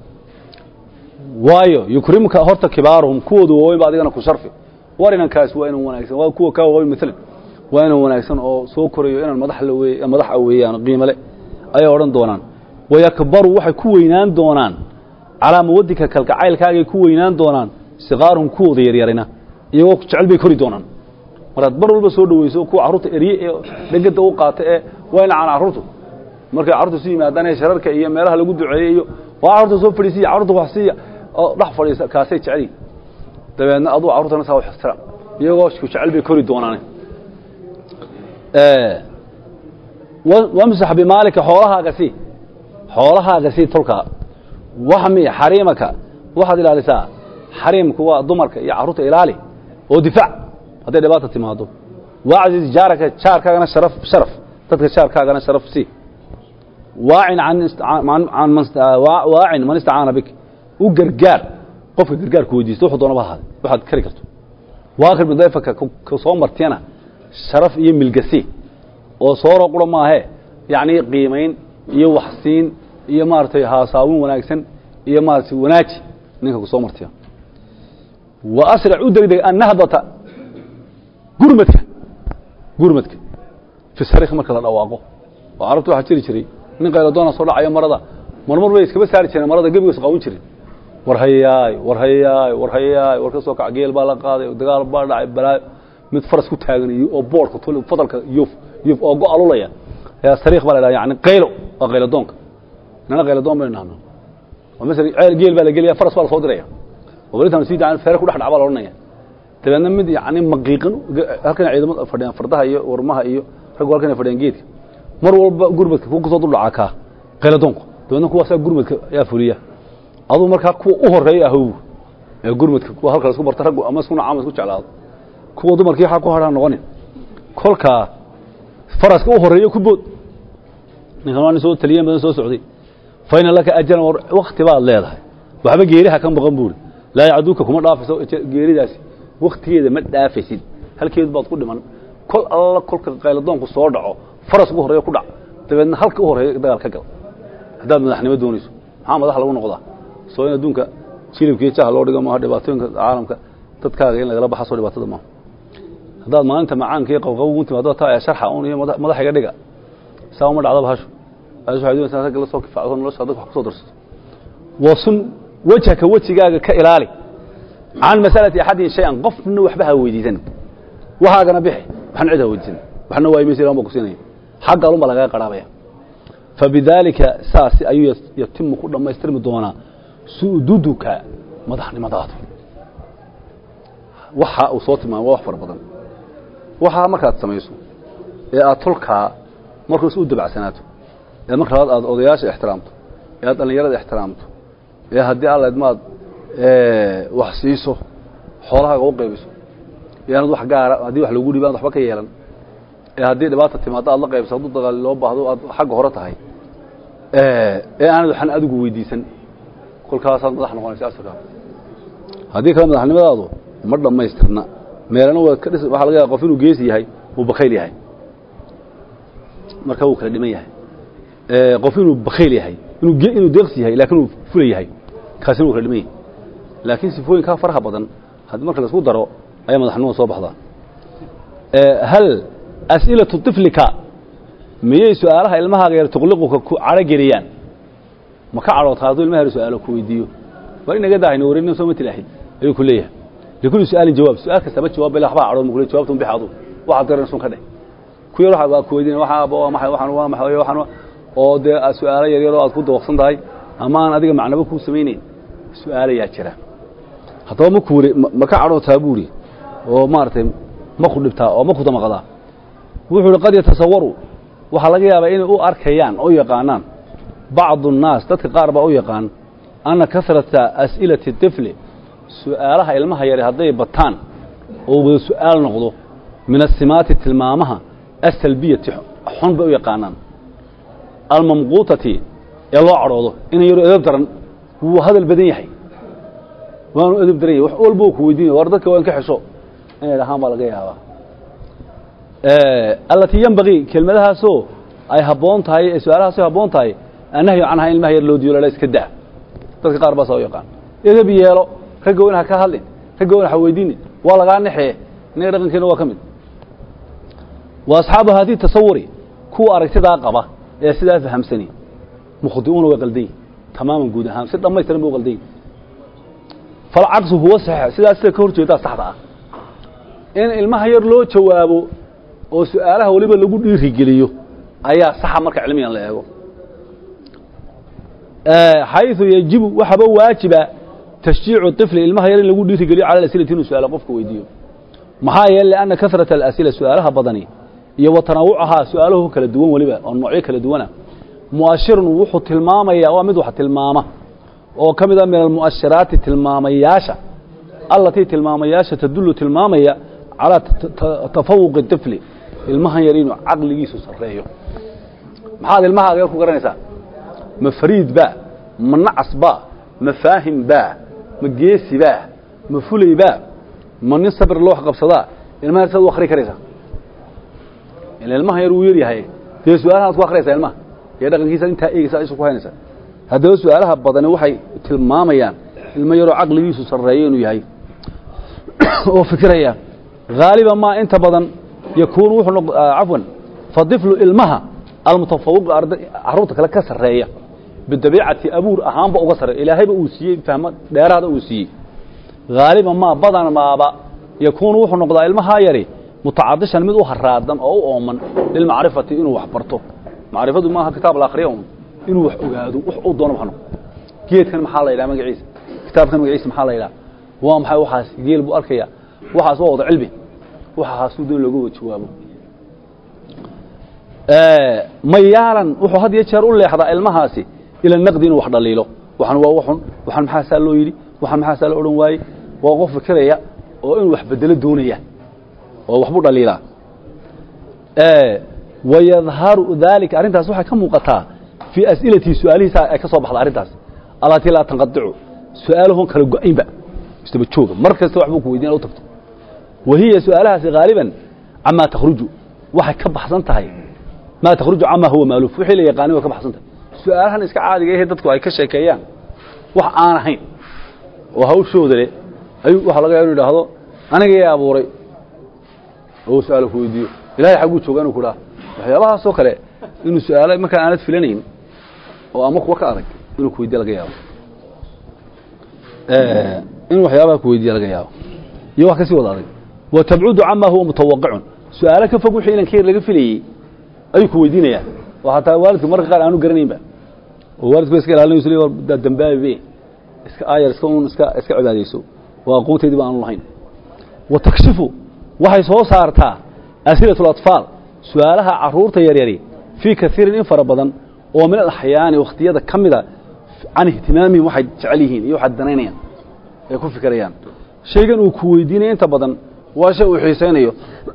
waayo yukrimuka horta kibaaruhum kuwooda waaweyn ba adigana ku sharfi war inankaas waa inan wanaagsan waa kuwa kaa waaweyn maalan waa inan wanaagsan oo soo korayo inaan madaxa weeyaan qiimo leh ayay odhan doonaan wayakbaru waxay ku weynaan doonaan calaa mawadika kalgacaylkaagay ku weynaan doonaan siqaaruhum kuwooda yaryarina iyagoo jecel bay kori doonaan markaad bar walba soo dhaweyso kuwa carruurta erye ee dhegada u qaata ee waa inacaan carruurtu markay carruurtu su yimaadaan ee shararka iyo meelaha lagu duceeyey iyo waa carruurta soo fadhiisiya carruurta wax siiya oo dhex fadhiisa kaasay jeceliin dabeedna aduu carruurtana saa wax ixtiraam iyagoo isku jecel bay kori doonaan wamsax bimaalika xoolahaaga sii tolkaa waxmi xariimaka waxaad ilaalisaa xariimku waa dumarka iyo carruurta ilaali oo difaac hadday dhibaata timaado wacziz jaaraka jaarkaagana sharaf dadka jaarkaagana sharaf sii waacin man istacaana bik u gargaar qofka gargaarku weydiisto wuxuu doonaba ahaade waxaad kari karto waakrib dayfaka ka soo martiyana sharaf iyo milgasi oo sooro qura maahe yacni qiimayn iyo waxsiin iyo maaragtay haasaawin wanaagsan iyo maaragtay wanaaji ninka ku soo martiya wa asric u degdeg annahdata gurmadka fi sariikh marka la dhawaaqo oo carabtu waxaa jiri jiray nin qaylo doona soo dhacayo marada marmar bay iskaba saari jireen marada gebigiisa qawan jirin war hayaay war ka soo kac geel baa la qaaday dagaal baa dhacay balaayo mid faras ku taagan iyo oo boorka fadalka yuf oo go'alulaya ayaa sariikh baa la yidhaha yani qaylo waa qaylo doonka inana qaylo doon baynu nahno oo masala geel baa la gelaya faras baa la soo diraya oo walitaan sii daan feere ku dhex dhac baa la odhanaya dabeedna mid yani maqiiqan halkan ciidamada fadhiyaan fardaha iyo warmaha iyo rag halkan fadhiyaan geedka mar walba gurmadka ku soo duldaca ka qaylo doonku dabeedna kuwaasaa gurmadka ayaa fuliya aduu markaa kuwa u horeeya ahow ee gurmadka kuwa halka la isku barta raggu ama isku nacam isku jeclaado kuwa dumarkii waxa ku hadhaan noqonin kolka faraska u horeeyo ku bood ninkan waa soo taliyeen badan soo socday fayna laka ajran waqti baad leedahay waxba geeriha kan baqan buur la yaaduka kuma dhaafiso geeridaasi waqtigeeda ma dhaafaysid halkeed baad ku dhiman kol alla kolka qayladoonku soo dhaco faras ugu horeeyo ku dhac dabeedna halka u horeeyo dagaal ka gal hadaad madaxnimo doonayso maxaa madax lagu noqdaa soo in adduunka jilibkii jaha loo dhigo maaha dhibaatooyinka caalamka dadkaaga in lagala baxaso dhibaatada maaha haddaad maalinta macaanka iyo qabqabo ugu timaado taa sharxa un iyo madaxiga dhiga saa uma dhacdo bahasho waxay doonaysaa ragga la soo kifaacdo nolosha dadka wax ku soo darsato wasun wajhaka wajigaaga ka ilaali can masalati axadin shay-an qofna waxba ha weydiisan waxaagana bixi waxna cid ha weydiisan waxna waa imaysa ilahan baa ku siinaya xagga alun baa lagaga qaraabaya fabidaalika saasi ayuu yatimu ku dhammaystirmi doonaa su'duduka madaxnimadaadu waxa uu soo tilmaamay waa wax fara badan waxaa markaad samayso ee aad tolkaa markuus u dabacsanaato ee marka labaad aad odayaasha ixtiraamto ee aad dhallinyarada ixtiraamto ee haddii alla idmaad wax siiso xoolahaaga u qaybiso ee aanad wax gaara haddii wax lagu dhiibaan waxba ka yeelan ee haddii dhibaata timaado aad la qaybso hadduu dagaal loo baahdo aad xagga hore tahay ee aanad waxan adigu weydiisan kolkaasaad madax noqonaysa asarka haddii kale madaxnimadaadu ma dhammaystirna meelana waa ka dhis waxa laga yaabaa qof inuu geesi yahay uu bakayl yahay marka uu kala dhiman yahay qof inuu bakayl yahay inuu deeqsi yahay laakiin uu fula yahay kaasina uu kala dhiman yahay laakiin sifooyinka faraha badan haddii marka la isku daro ayaa madaxnimada soo baxdaa hal as'ilatu tiflika miyay su'aalaha ilmahaaga yar tuqliquka ku carageliyaan ma ka cadhood hadduu ilmaha yar su'aalo ku weydiiyo waa inaga daahayna wareerina soo matilaahin ayuu ku leeyahay لكل سؤال جواب سؤال كسبت جواب بلا أخبار عروض مقولة جوابتهم بحاضر واحد غير نسون كده كل واحد كويدين واحد أبوا ما أو ده سؤال يريرو أذكر وقصن ده أما أنا أديك معنا بكو سمينين سؤال يا جرا هذا مكوري مكعرو تابوري ومارتين ما خدبتها أو ما خد مقضى وحول قد يتصوروا وحلقيها بين أو أركيان أو يقانان بعض الناس تتقارب أو يقان أن كثرة أسئلة الطفل سؤالها إلمها يري هذي بطان أو سؤال نقضه من السمات التلمامها السلبية حنب أو يقانان الممقوطة يلا عروضه إنه يرى أدب هو هذا البديهي وأنا أدب دري وحول بوك ويدين وردك وين كحشو إيه لها ما لقيها التي ينبغي كلمة لها سو أي هبونت هاي سؤالها سو هبونت هاي النهي عنها إلما هي اللودي ولا ليس كده تذكر قاربة سو يقان إذا بيالو كجوينها كهالين كجوينها حويدين ولا قان نحيه نيرقن كنا وكمل وأصحاب هذه التصوري كو أركتدا قبة يا سيدا فهم سنين مخطئون وقلدين تماما جودها سيدا ما يستلم وقلدين فالعكس هو صحيح سيدا كورتو يدا صحدا إن المهير لو جوابه وسؤاله وليبا لو ديريغليو ayaa saxa marka cilmiyan la eego حيث يجب وحبا واجبا تشجيع الطفل ilmaha yar in lagu dhiirigeliyo على الأسئلة inuu su'aalo qofka weydiiyo maxaa yeelay لأن كثرة الأسئلة su'aalaha badani iyo watanawucaha su'aaluhu kala duwan waliba oo noocyo kala duwana muashir wuxuu tilmaamaya waa mid wax tilmaama oo kamid ah min al-muashiraat tilmaamayaasha allati tilmaamayaasha tadullu tilmaamaya على تفوق الطفل ilmaha yar inuu aqligiisu sareeyo maxaad ilmaha aad ku garanaysaa ma fariid ba ma nacas ba ma faahim ba ma geesi ba ma fulay ba ma nin sabr loo qabsada ilmaha saad u akhri karaysaa ilmaha yar uu yar yahay tii su'aalaha ku akhriyaysaa ilmaha iyo dhaqankiisa inta eegaysaa isku haynaysaa haddaba su'aalaha badan waxay tilmaamayaan ilmaha yar aqligiisu sareeyo inuu yahay oo fikiraya غالبا ما انت بدن يكون عفوا فالطفل المها المتفوق عروض كلا كسريه بالطبيعه ابور اهان با اوغسر الهي با اوسيه فهم دheeraad اوسيه غالبا ما بدن ما با يكون وحو نقدا المها يري متعادشا mid u haraadan oo u ooman lil maarifati inuu wax barto maarifadu ma aha kitaab la akhriyo inuu wax ogaado wax uu doono waxno geedkan maxaa la ilaa magaciisa kitaabkan magaciisa maxaa la ilaa waa maxay waxaas geel buu arkaya waxaas waa wada cilmi waxaas uu doon lagu jawaabo mayaalan wuxuu had yeer u leexdaa ilmahaasi ila naqdin wax dhaliilo waxan maxaa saa loo yiri waxan maxaa saa loo oran waayay waa qof fikiraya oo in wax bedelo doonaya oo waxbu dhaliila wayadharu dhalika arintaas waxa ka muuqataa fi as'ilati su'aalihiisa ay ka soo baxda arintaas alati la tanqadicu su'aaluhu kala go'aynba istaba jooga markasta waxbu ku weydiin oo tagto وهي سؤالها غالبا عما تخرج waxay ka baxsan tahay ma تخرج عما هو مالوف wixii la yaqaan waa ka baxsan tahay su'aalahan iska caadiga ah dadku ay ka sheekeeyaan wax aan ahayn oo hawshooda ayuu waxa laga yiraahdo aniga yaa abuuray oo su'aal ku weydiiyo ilaahay xagu joogan ku dhaaf waxyaabaha soo kale inuu su'aalay marka aanad filanayn oo ama kuwa ka adag inuu ku weydiiyo laga yaabo in waxyaabaha ku weydiiyo laga yaabo iyo wax ka sii wada adag وتبعد عما هو متوقع سؤالك فوق حين كير لغا فيلي اي كو ويدينيا وحتى والدك مره قال انو غرانين با والدك اسك ilaalin isla dambaabay iska ayar iska cibaadeyso waa qoonteedii baan lahayn وتكشف waxay soo saartaa أسئلة الأطفال su'aalaha caruurta yar yari fi kathirin in fara badan oo min al-ahyaan waqtiyada kamida aan ihtimaami waxay jecelihiin iyo waxa danaynayaan ay ku fikirayaan shaygan uu ku weydiinay inta badan واشيء وحيسينيو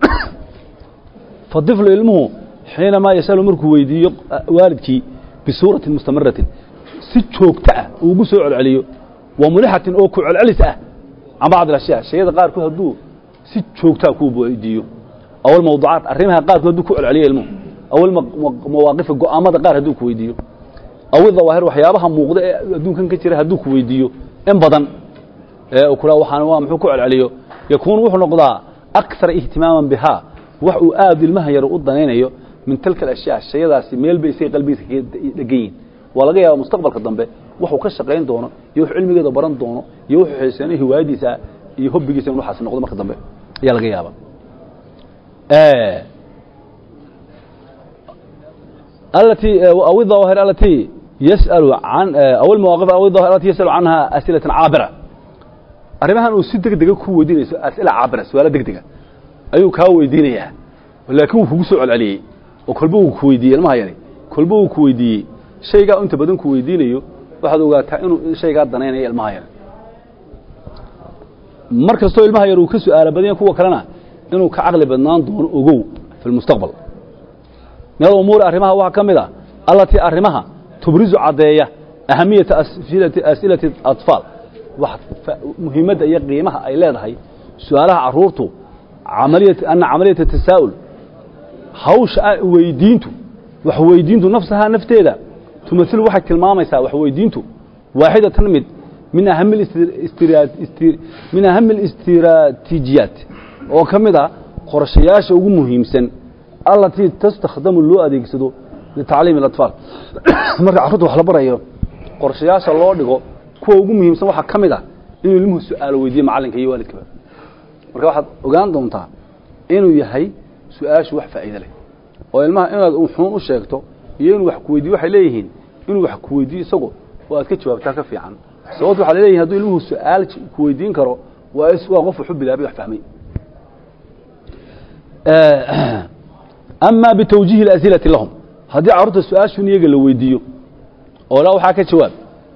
فالطفل علمه حينما يسأل مركو ويدي والدكي بصورة مستمرة سجوكتا وقو سوء عليه وملحة اوكو علسة عن بعض الأشياء الشيء هذا قاركو هدو سجوكتا كوبو ويديو أو الموضوعات أرمها قاركو هدو كو عليه علمه أو المواقف القوامات قار هدو كو ويديو أو الظواهر وحيابها موقضة هدو كان كتير هدو كو ويديو انبضا وكلا وحانوا محوكو عليه يكون وحو نقضا أكثر اهتماما بها وحو آد المهير وضنينيو من تلك الأشياء الشيء ذا ميل بيسي قلبي دقين ولغاية مستقبل قدام وحو كشقين دونه يوحو علمي قد بران دونه يوحو حيساني هوايدي سا يهب بيسي ونو حسن نقضا قدام يلغاية التي أو الظواهر التي يسأل عن أو المواقف أو الظاهرات يسأل عنها أسئلة عابرة أرمها أنه سيدك دقيقة كو وديني أسئلة عابرة سؤال دقيقة أيو كاو ودينيها ولكن هو سؤال عليه وكلبه كويدي ما يعني كلبه كويدي شيء قا أنت بدون كويدينيو واحد وقال إنه شيء قا ضنين هي المهاير مركز طويل المهاير وكسؤال بدين كوا كلنا إنه كعقل بدنان دون وجو في المستقبل من الأمور أرمها وحكمها التي أرمها تبرز عضية أهمية أسئلة الأطفال واحد مهمة قيمها أي لا هي سؤالها عرورته عملية التساؤل هوش ويدينته وحويدينته نفسها نفتيدا تمثل واحد كلمة ما يساوي وحويدينته واحدة تنمد من أهم الاستراتيجيات وكمدها قرشياش ugu muhiimsan التي تستخدم loo adeegsado لتعليم الأطفال marka carruurta wax la barayo qorshayaasha loo dhigo kuwa ugu muhiimsan waxa kamid ah inuu ilmuhu su'aalo weydiiyo macalinka iyo waalidka marka waxaad ogaan doontaa inuu yahay su'aashu wax faa'iido leh oo ilmaha inaad wuxuu u sheegto iyo inuu wax ku weydiiyo waxay leeyihiin inuu wax ku weydiiyo isagu oo aad ka jawaabtaa ka fiican sababtu waxa leeyahay haduu ilmuhu su'aal ku weydiin karo waa qof wuxuu bilaabay wax fahmay أما بتوجيه الأسئلة لهم هذه عرض السؤال شنو يجي ويديو ولا وحاك جواب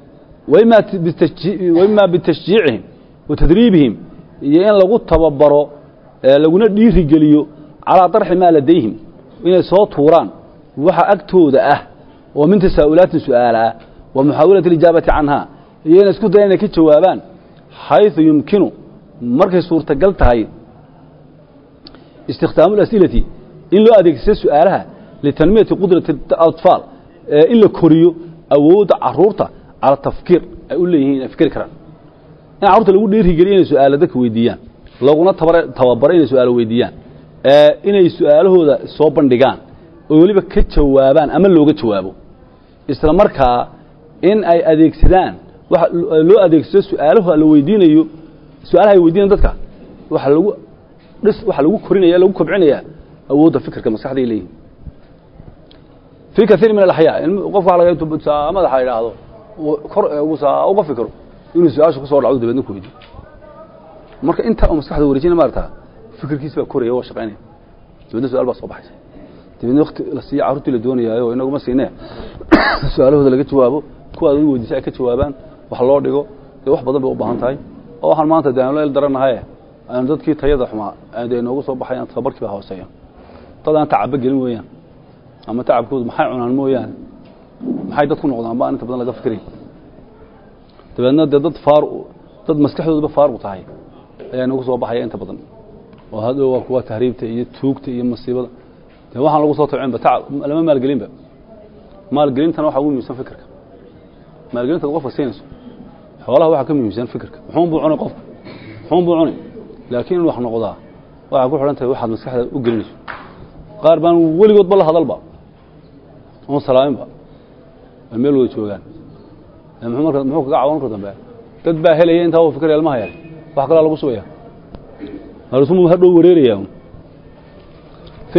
وإما بتشجيعهم وتدريبهم يعني لو تببروا لو ندير رجليو على طرح ما لديهم من صوت وران وحا أكتود ومن تساؤلات سؤالها ومحاولة الإجابة عنها يعني اسكت لنا كجوابان حيث يمكنه مركز صورة قلتها استخدام الأسئلة إن لو أديك سؤالها لتنمية قدرة الأطفال إن لو كوريو أود عرورته على التفكير أقول لي هنا فكر كران يعني عرورته لو دير هيجرين سؤال ذاك ويديان لو قلنا تبرين سؤال ويديان إن السؤال هو صوبان دجان ويقولي بكت جوابان أما لو جت جوابه استمركها إن أي أديك سدان لو أديك سؤاله لو ويدينيو سؤالها يودين ذاتك waxa lagu korinaya lagu kobcinaya awoodda fikirka maskaxda ilaahay fi kathir min al-ahya qof waxa laga yaabaa madaxa yiraahdo kor uga fikiro inuu su'aasha ku soo dhacdo dibadna ku weydiiyo marka inta uu maskaxda wareejina maarta fikirkiisa baa koraya oo shaqeynaya dibadna su'aal baa soo baxaysa dibadna waqti la sii caruurtii la doonayo inagu ma siinay su'aalahooda laga jawaabo kuwa ay weydiisay ka jawaabaan wax loo dhigo wax badan bay u baahan tahay oo waxaan maanta daanleel daranahay أنا ضد كي تيضح مع هذا إنه قصة بحياة تخبرك بها وسيا طبعا تعب بقى المويان أما تعب كود محي عن المويان محي تكون عضان بقى أنت بدنا لقى فكري تبى أن ضد فارق ضد مسكحه ضد فارق طاي يعني قصة بحياة أنت بدنا وهذا هو قوة تهريب تي توك تي مصيبة تبى واحد قصة عين بتعب لما ما القليم بقى ما القليم تنوح أقول ميزان فكرك ما القليم تقف سينس حوالها واحد كم ميزان فكرك حوم بوعني قف حوم بوعني لكن wax noqda waxa ku xiran tahay waxaad maskaxda u gelinayso qaar baan waligood bal hadalba oo salaaminba meel way joogan muxuu ka caawin karo dambe dad baa helaya inta uu fikir ilmaha yahay wax kale lagu subaya arsumu hadhow wareerayaan في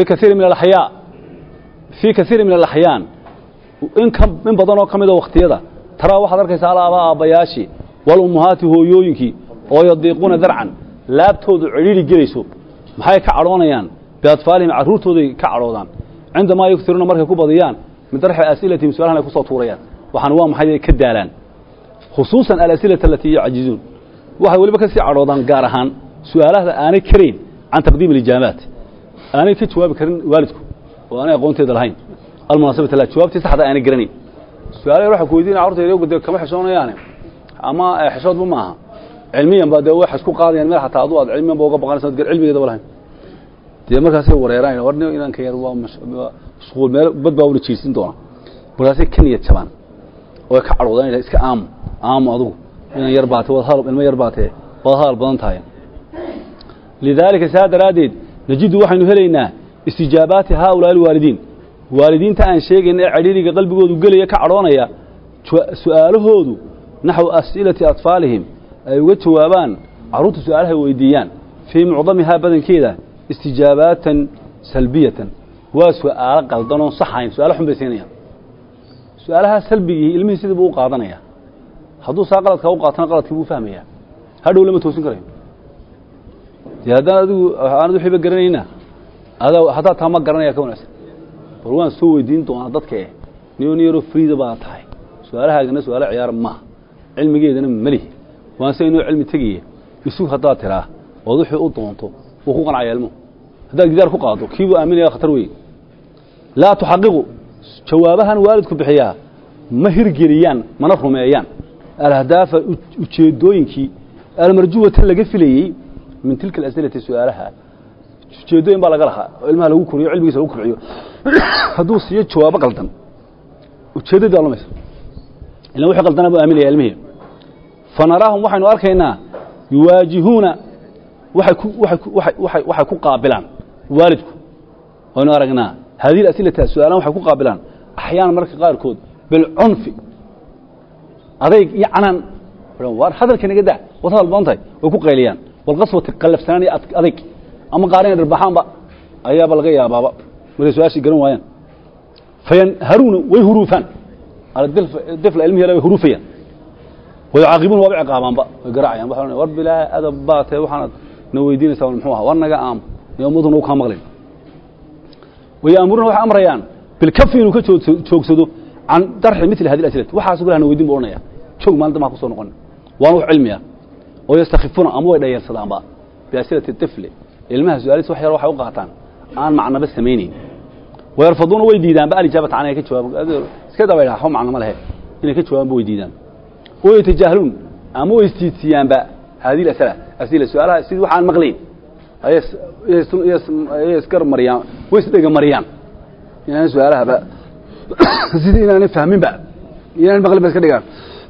كثير من الأحيان in badan oo kamid ah waqtiyada tara waxaad arkaysaa aabayaashii wal ummahaati hooyooyinkii oo yadiiquna darcan laabtoodu ciriiri gelayso maxay ka caroonayaan biadfaalihim caruurtooda ka caroodaan عندما يكثرون markay ku badiyaan mid darxa as'ilatihim su'aalahan ay ku soo tuurayaan waxaan waa maxay ka daalaan khusuusan al-as'ilata allati ya'jizun waxay waliba ka sii caroodaan gaar ahaan su'aalaha aanay karin aan taqdiim al-ijaabaat aanay ka jawaabi karin waalidku oo aanay aqoonteeda lahayn المناسبة لا جوابتي صح أنا قرني سؤالي روح كويدين عرضي اليوم قد كم حشون يعني أما حشود معها علميا بعد هو حسكو قاضي يعني ما حتى أضواء علميا بوقف بقى نسمع تقول علمي كذا ولا هين دي مركز سوى ريران ورني إلى كير ومش شغل مال بدأ أول شيء سندونا براسي كنية شبان وكعرضان إلى إسك عام أضو يعني يربعته وظهر الماء يربعته وظهر بنتهاين لذلك ساد رادد نجد واحد هلينا استجابات هؤلاء الوالدين waalidiinta aan sheegayna ciriiriga qalbigoodu galaya ka caroonaya su'aalahoodu naxw as'ilati atfaalihim ay uga jawaabaan caruurta su'aalaha weydiiyaan fi mucdamiha badankeeda istijaabatan salbiyatan waa su'aalo qaldan oo saxayn su'aalo xun bay siinayaan su'aalaha salbiga ilmihi sidii buu qaadanaya hadduu saa qaladka u qaatana qaladkii buu fahmaya hadhow lama toosin karayo haddaan adigu aanad wixiiba garanayna haddaa taa ma garanaya ka wanaagsan bal waan soo weydiin doonaa dadka niyaro friida baa tahay su'aalahaagana su'aalo ciyaar maaha cilmigeedana malihi waan se inuu cilmi tegaya isug haddaa tiraa ood wixii u doonto wuu ku qancaya ilmuhu haddaad gidaar ku qaado kiibuu aaminaya khatar weeye laa tuxaqiqu jawaabahan waalidku bixiyaa ma hirgeliyaan mana rumeeyaan alahadaafa ujeedooyinkii almarjuwata laga filayey min tilka alas'ilati su'aalaha ujeedooyin baa laga lahaa oo ilmaha lagu koriyo cilmigiisa lagu kobciyo hadduu siiyo jawaabo qaldan ujeeddadii lumaysa ilan wixii qaldana buu aaminaya ilmihii fanaraahum waxaynu arkaynaa yuwaajihuuna waxay ku qaabilaan waalidku waynu aragnaa hadihi asilata su'aalaan waxay ku qaabilaan axyaanan marka qaarkood bilcunfi adayg iyo canaan war hadalka naga daa wad hadal badan tahay way ku qayliyaan walqaswati qallafsanaan iyo adayg ama qaarina dhirbaxaanba ayaaba laga yaabaaba markay su-aashii garan waayaan fayanharuuna way huruufaan difla ilmihi yara way huruufayaan ويعاقبون وابع قامانبا وقراعيان waxaan war bilaa adab baatay waxaan na weydiinaysaa muxuu ahaa war naga aam yoomadun uu ka maqlin ويامرون waxa amrayaan bil kafinu ka joogsado aan darxi mithil hadii aslat waxa su'aal aan weydiin boonaya joog maalinta ma ku soo noqon waan wax cilmiya oo yastakhifuna ama way dhayarsadaan ba bi aslati tifli ilmaha su'aalis wax yar waxa u qaataan aan macna ba sameeyeen ويرفضون way diidaan ba alijaabata aan ka jawaab iska dabayla xum macna ma lahayn inay ka jawaab way diidaan ويتجاهلون أما ويستيتيان بقى هذه الأسئلة سؤالها سيد وحان مغلين يسكر مريم ويسدق مريم يعني سؤالها بقى سيدنا نفهمين بقى يعني المغلب بس كده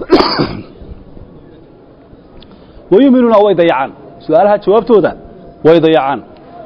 ويميلون أو يضيعان سؤالها جوابته ده ويضيعان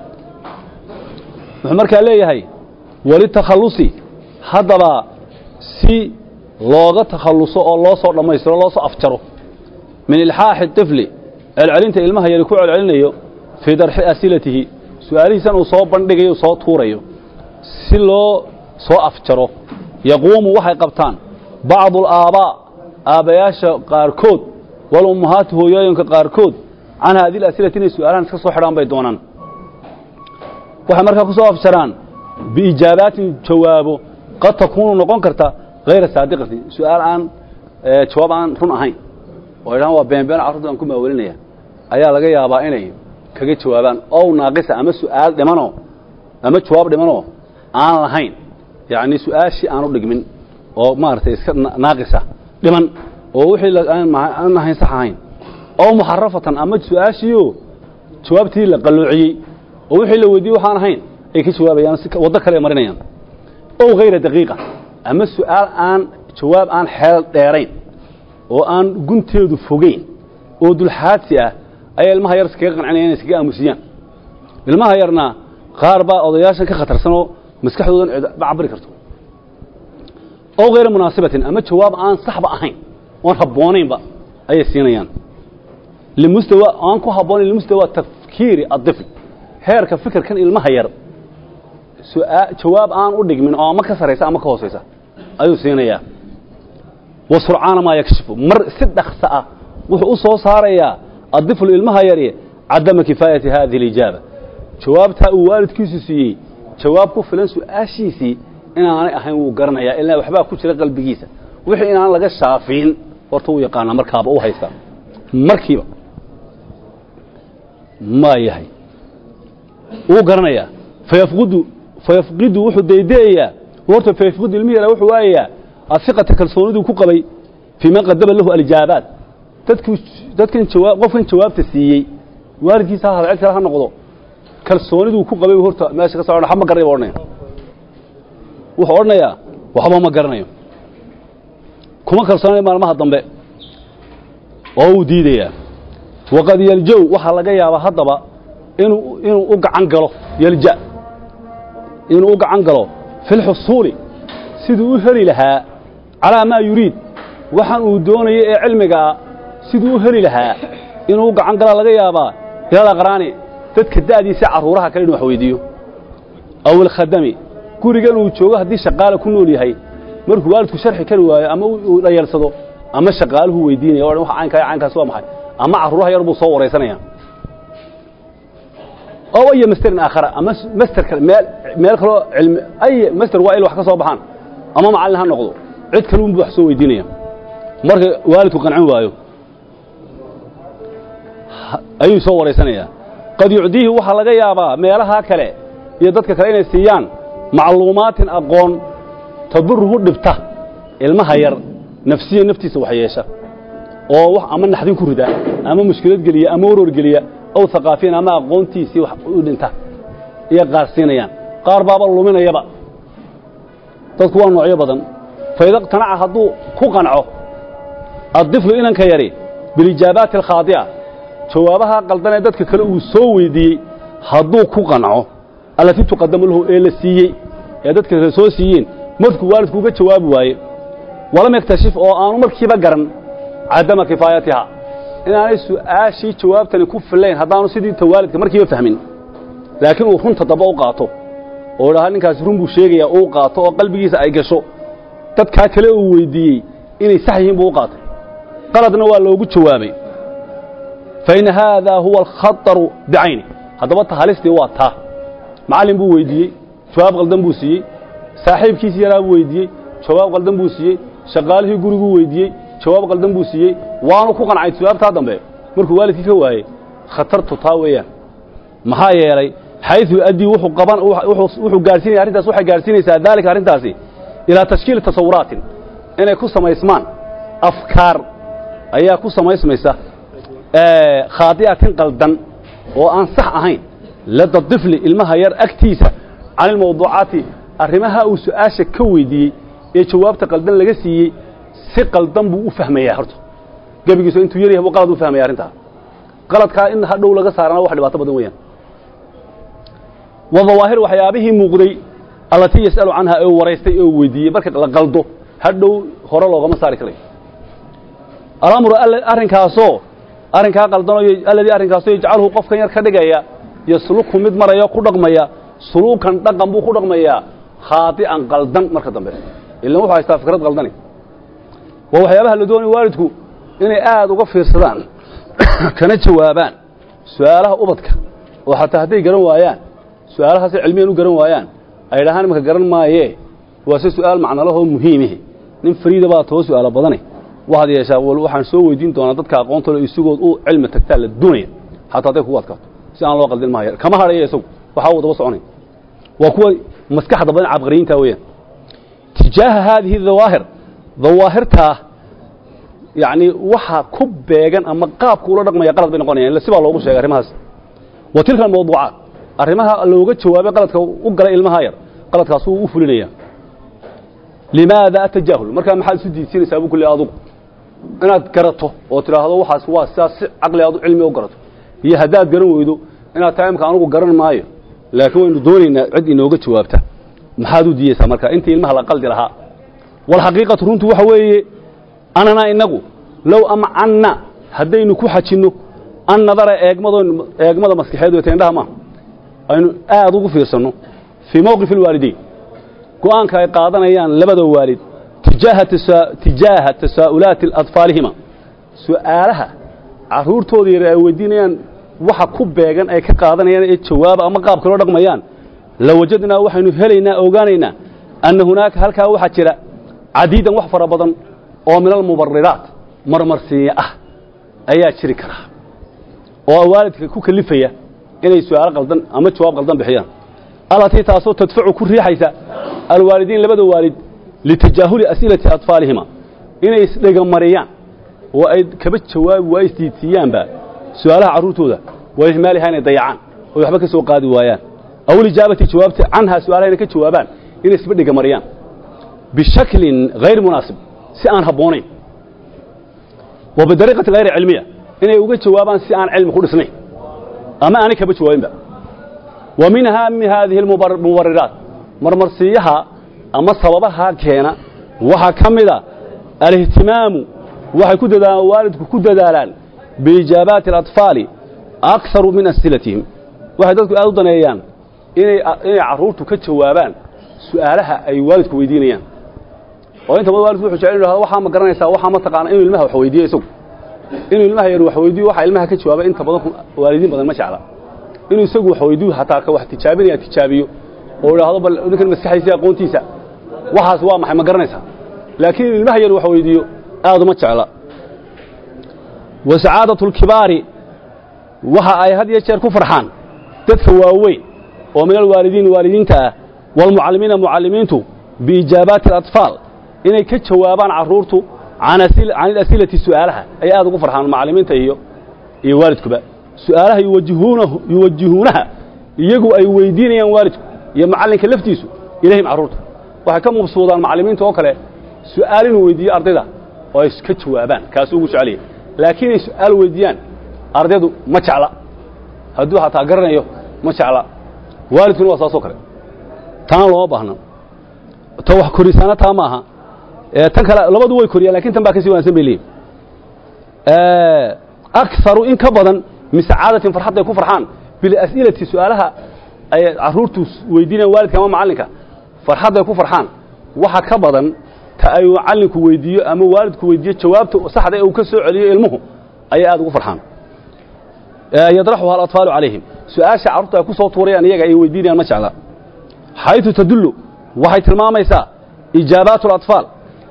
محمد قال لي هي وللتخلصي هذا سي looga takhaluso oo loo soo dhameystiro loo soo afjaro min ilhaahi tifli alcalinta ilmaha yar ku celcelinayo fi darxi asilatihi su'aalihiisan uu soo bandhigayo soo tuurayo si loo soo afjaro yaquumu waxay qabtaan bacd al-aaba aabayaasha qaarkood wal ummahaat hooyooyinka qaarkood aan hadii asilatina su'aalan iska soo xidhaan bay doonaan waxa markaa ku soo afjaraan bi ijaabatin jawaabo qad takunu noqon karta غير صادقة سؤال عن جواب عن رن أهين وإذا هو بين عرض أنكم أولينيا أيها لقي أبائني كجت جوابان أو ناقصة أما سؤال دمانو أما جواب دمانو عن أهين يعني سؤال شيء عن رد من أو مارتي ناقصة دمان ووحي الآن مع أنها هين صحين أو محرفة أما سؤال شيء جوابتي لقلوعي ووحي لو ودي وحان هين أي كجواب يعني وذكر يا مرينيان أو غير دقيقة أما السؤال عن جواب عن حال ديرين وعن قنتيدو فوقين ودو الحادثة أي المهير سكيقن عنين سكيقا مسيان المهيرنا قاربا أضياشا كخطر سنو مسكحدودان بعبري كرتو أو غير مناسبة أما جواب عن صحبة أهين وانحبونين با أي السينيان لمستوى أنكو حبونين لمستوى تفكيري الضفل هيرك فكر كان المهير سؤال جواب آن أردق من ما كسريسا ما كوسيسا أيو سينيا وسرعان ما يكشف مر سد خساء وحو صاريا الطفل المهيري عدم كفاية هذه الإجابة جوابتها والد كيسوسي جوابك فلان سؤاشيسي إن أنا أحيان وقرنيا إلا وحبا كتير قلبي جيسا وحي إن أنا لقى الشافين ورطو يقانا مركب أو هيسا مركبة ما يهي وقرنيا فيفقد وحو ديدايا ورته فيفقد الميرا وحو وايا الثقة كالصوندو كقبي فيما قدم له الإجابات dadkan jawaab qofkan jawaabta siiyay waalidkiisa hal cid kale noqdo kalsoonidu ku qabay horta meesha ka socdo xama garay boornay wuxuu oranayaa waxba ma garanayo kuma kalsoonay maalmaha dambe oo uu diidaya waqad yaljaw waxa laga yaabaa hadaba inuu u gacan galo yalja inuu u gacan galo fil husuli sidoo u heli lahaa ala ma yuriid waxaan uu doonayay ee cilmiga sidoo heli lahaa inuu gacan gala laga yaabaa ila qaraani dadka daadiisa caruuraha kale inuu wax weydiiyo aw al khadami gurigan uu joogo hadii shaqaale ku nool yahay markuu waalidku sharxi kari waayo ama uu dhayeelsado ama shaqaaluhu weydiinaya oo waxa caynkaas waa maxay ama caruuraha yar buu soo wareysanaya oo ay master aakhara ama master meel kale cilmi ay master waa il wax ka soo baxaan ama macallin ha noqdo cid kale uu wax soo weydiinaya marka waalidku qancin waayo ayuu soo wareysanaya qad yucdihi waxa laga yaabaa meelaha kale iyo dadka kale inay siiyaan macluumaatin aqoon tadurruhu dhibta ilmaha yar nafsiya naftiisa wax yeesha oo wax ama naxdin ku rida ama mushkilad galiya ama warwar galiya aw thaqaafiin ama aqoontiisii wax u dhinta iyo qaarsiinayaan qaar baaba luminayaba dadku waa noocyo badan faydaq tanaca hadduu ku qanco الطفل إنك يري بالإجابات الخاطئة جوابها قلدنا ذاتك كله سوي دي هدو كقنعه التي تقدم له إلى السيء يدتك سوسيين مذكو والد كوجا جواب واي ولم يكتشف أو أنا مركبة قرن عدم كفايتها إن أنا سؤاشي جواب تنكف اللين هذا سيدي توالد كمركبة فهمين لكن وفرن تطبقوا قاطو ولا هنك أسرون بشيء أو قاطو قلبي سأيجشو تتكاكله ويدي إني سحيهم بوقاط قلدنا والله جوابي فإن هذا هو الخطر بعينه هذا بطه لستي واطها معلم بو ويدي شباب قلدن بوسي صاحب كيس يرا ويدي شباب قلدن بوسي شغاله غورغو ويدي شباب قلدن بوسي waanu ku qancay jawaabta dambe markuu waalidkii ka waayay khatartu taa weeyaan maxaa yeelay haythu adii wuxuu qaban wuxuu gaarsiinay arintaas waxa gaarsiinaysaa dalika arintaasi ila tashkiil tasawuraatin inay ku samaysmaan afkaar ayaa ku samaysmaysa khaadiyatin qaldan oo aan sax ahayn la dadifli ilmaha yar agtiisa aan mawduucaati arrimaha uu su'aasha ka weydiiyay ee jawaabta qaldan laga siiyay si qaldan buu u fahmayaa horta gabigiisu intuu yar yahay qalad u fahmaya arinta qaladka in hadhow laga saarana wax dhibaato badan weeyaan وظواهر وحيابه مغري التي يسأل عنها أو وريستي أو ودي برك لقلده هدو هرا لوغا ما صار كلي الأمر أرنكا قلدنا الذي أرنكا سو يجعله قف كان يركدغيا يسلوك مد مريا ku dhaqmaya suluukan dhaqan buu ku dhaqmaya khaati'an qaldan marka dambe ilaa wuxuu haystaa fikrad qaldani waxyaabaha la doonay waalidku inay aad uga fiirsadaan kana jawaabaan su'aalaha ubadka oo xataa haday garan waayaan su'aalahaas cilmiyan u garan waayaan ay dhahaan marka garan maaye waa su'aal macna laho muhiim ah nin fariida baa too su'aalo badan waxa yeeshaa waxaan soo weydiin doonaa dadka aqoonta leh isugood uu cilmi tagtaa la doonaya xataa ay ku wadkaato si aan loo qaldin maayo kama harayo isagu waxa uu daba soconay waa kuwa maskaxda badan cabqariinta weeyaan tijaaha hadhihi dhawaahirta yani waxa ku beegan ama qaabku ula dhaqmaya qalad bay noqonayaan ila si baa loogu sheegay arrimahaas wa tilka mawduucaat arrimaha looga jawaabay qaladka u galay ilmaha yar qaladkaas uu u fulinaya limaada atajahul marka maxaa isu diidsinaysaa buu kulli adugu inaad garato oo tiraahdo waxaas waa saas aqli aad cilmi u garato iyo hadaad garan weydo inaad taamka anigu garan maayo laakiin waynu doonaynaa cid inooga jawaabta maxaad u diidaysaa marka inta ilmaha la qaldi lahaa wal haqiiqatu runtu waxa weeye anana inagu law am'anna hadaynu ku xajino an nadara eegmada maskaxeed ee teendhaha ma aynu aad ugu fiirsano fi mawqif alwalidayn go'aanka ay qaadanayaan labada waalid tijaaha tasaa'ulaat al-atfaalihima su'aalaha caruurtooda yar ay weydiinayaan waxa ku beegan ay ka qaadanayaan ee jawaab ama qaabka loo dhaqmayaan la wajadna waxaynu helaynaa ogaanaynaa anna hunaaka halka waxa jira cadiidan wax fara badan oo min al-mubarriraat marmarsiya ah ayaa jiri kara oo waalidka ku kalifaya inay su'aal qaldan ama jawaab qaldan bixiyaan التي تاسو تدفع كريحيسا الوالدين لبدو والد لتجاهل أسئلة أطفالهما إن يسلق مريان وأيد كبت شواب ويستيتيان با سؤالها عروتو ذا وإهمالها هنا ضيعان ويحبك سوق قادي ويان أو الإجابة جوابت عنها سؤالها هنا كتشوابان إن يسلق مريان بشكل غير مناسب سيان هبونين وبطريقة غير علمية إن يوجد جوابان سيان علم خلصني أما أنا كبت شوابين با ومنها من هذه المبررات مرمرسيها أما صوابها كينا وها كمدا الاهتمام وها كددا والد كددالان بإجابات الأطفال أكثر من أسئلتهم وها dadku aad u daneeyaan inay caruurtu ka jawaabaan su'aalaha ay waalidku weydiinayaan وأنت ما والد روح جعله هذا وحام قرنا يسا وحام تقعنا إنه المها وحويدية يسوق إنه المها يروح وحويدية وح المها كتشوا بقى أنت بدهم والدين بدل ما شعله إنه يسوق وحويدية حتى كواحد تجابين يا تجابيه ولا هذا ذكر مسكحي سيا قونتيسا وحاس وامح ما قرنا يسا لكن المها يروح وحويدية هذا ما شعله وسعادة الكبار وها أي هذه الشيء كفرحان تثواوي ومن الوالدين تا والمعلمين معلمينتو بإجابات الأطفال إن كجوابان عرورتو عن الأسئلة سؤالها أي هذا كفرحان المعلمين تا هي والدك بقى سؤالها يوجهونها يجوا أي ويدين يا والدك يا معلم كلفتيسو إليهم عرورته وحكم مبسوطان المعلمين توكله سؤالين ويدي أرضنا ويسكتشوابان كاسوقش عليه لكن سؤال ويديان أرضه ما تعلى هدوها تاجرنا يو ما تعلى والدكم وصاصو كره تان لو باهنا تو wax korisanata maaha tan kale labadu way koriyaan laakiin tan baa ka sii wanaagsan bay leeyahay aktharu in ka badan misaadatin farxad ay ku farxaan bil as'ilati su'aalaha ay caruurtu weydiinayaan waalidka ama macalinka farxad ay ku farxaan waxa ka badan ta ay macalinku weydiiyo ama waalidku weydiiyo jawaabta saxda ah uu ka soo celiyo ilmuhu ay aad ugu farxaan يطرحها الأطفال عليهم سؤال شعرت أكو صوت وريان يجا يوديني ما شاء الله حيث تدل وحيث الماميسا إجابات الأطفال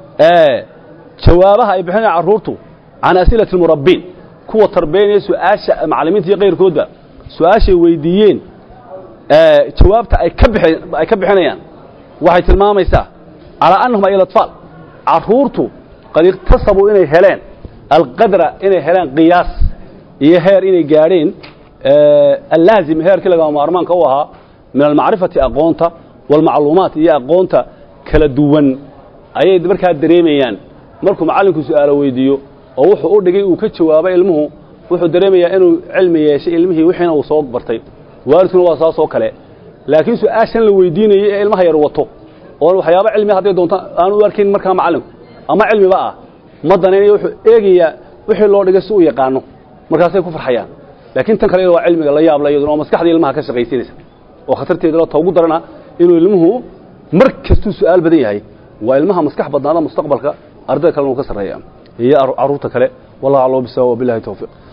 جوابها يبحثون عرورته عن أسئلة المربين كوة تربين سؤال معلمين غير كودة سؤال ويديين جوابته أي كبحنيان وحيث الماميسا على أنهم أي الأطفال عرورته قد اقتصبوا إلى هلان القدر إلى هلان قياس يهير إني جارين اللازم هير كلا جام أرمان كوها من المعرفة أقونتا والمعلومات هي أقونتا كلا دوان أي دبرك الدريميان مركم معلمكم سؤال ويديو أو وح أردقي وكتشوا بقى علمه وح الدريميا إنه علمي شيء علمه وحنا وصوت برتي وارثنا وصاص وكلا لكن سؤال شن الويدين علمها يروتو أو حياة علمي هذا دون أنا واركين مركم معلم أما علمي بقى ما ضنيني وح إيجي وح الله رجع سوء يقانو markaasay ku farxayaan laakiin tan kale waa cilmiga la yaab la iyadoo maskaxda ilmaha ka shaqaysiinaysa oo khatarteeda la toogu darana inuu ilmuhu markastuu su'aal badan yahay waa ilmaha maskax badnaada mustaqbalka ardayda kale uu ka sareeyaa iyo caruurta kale wallahi allahu bisawa billahi tawfiq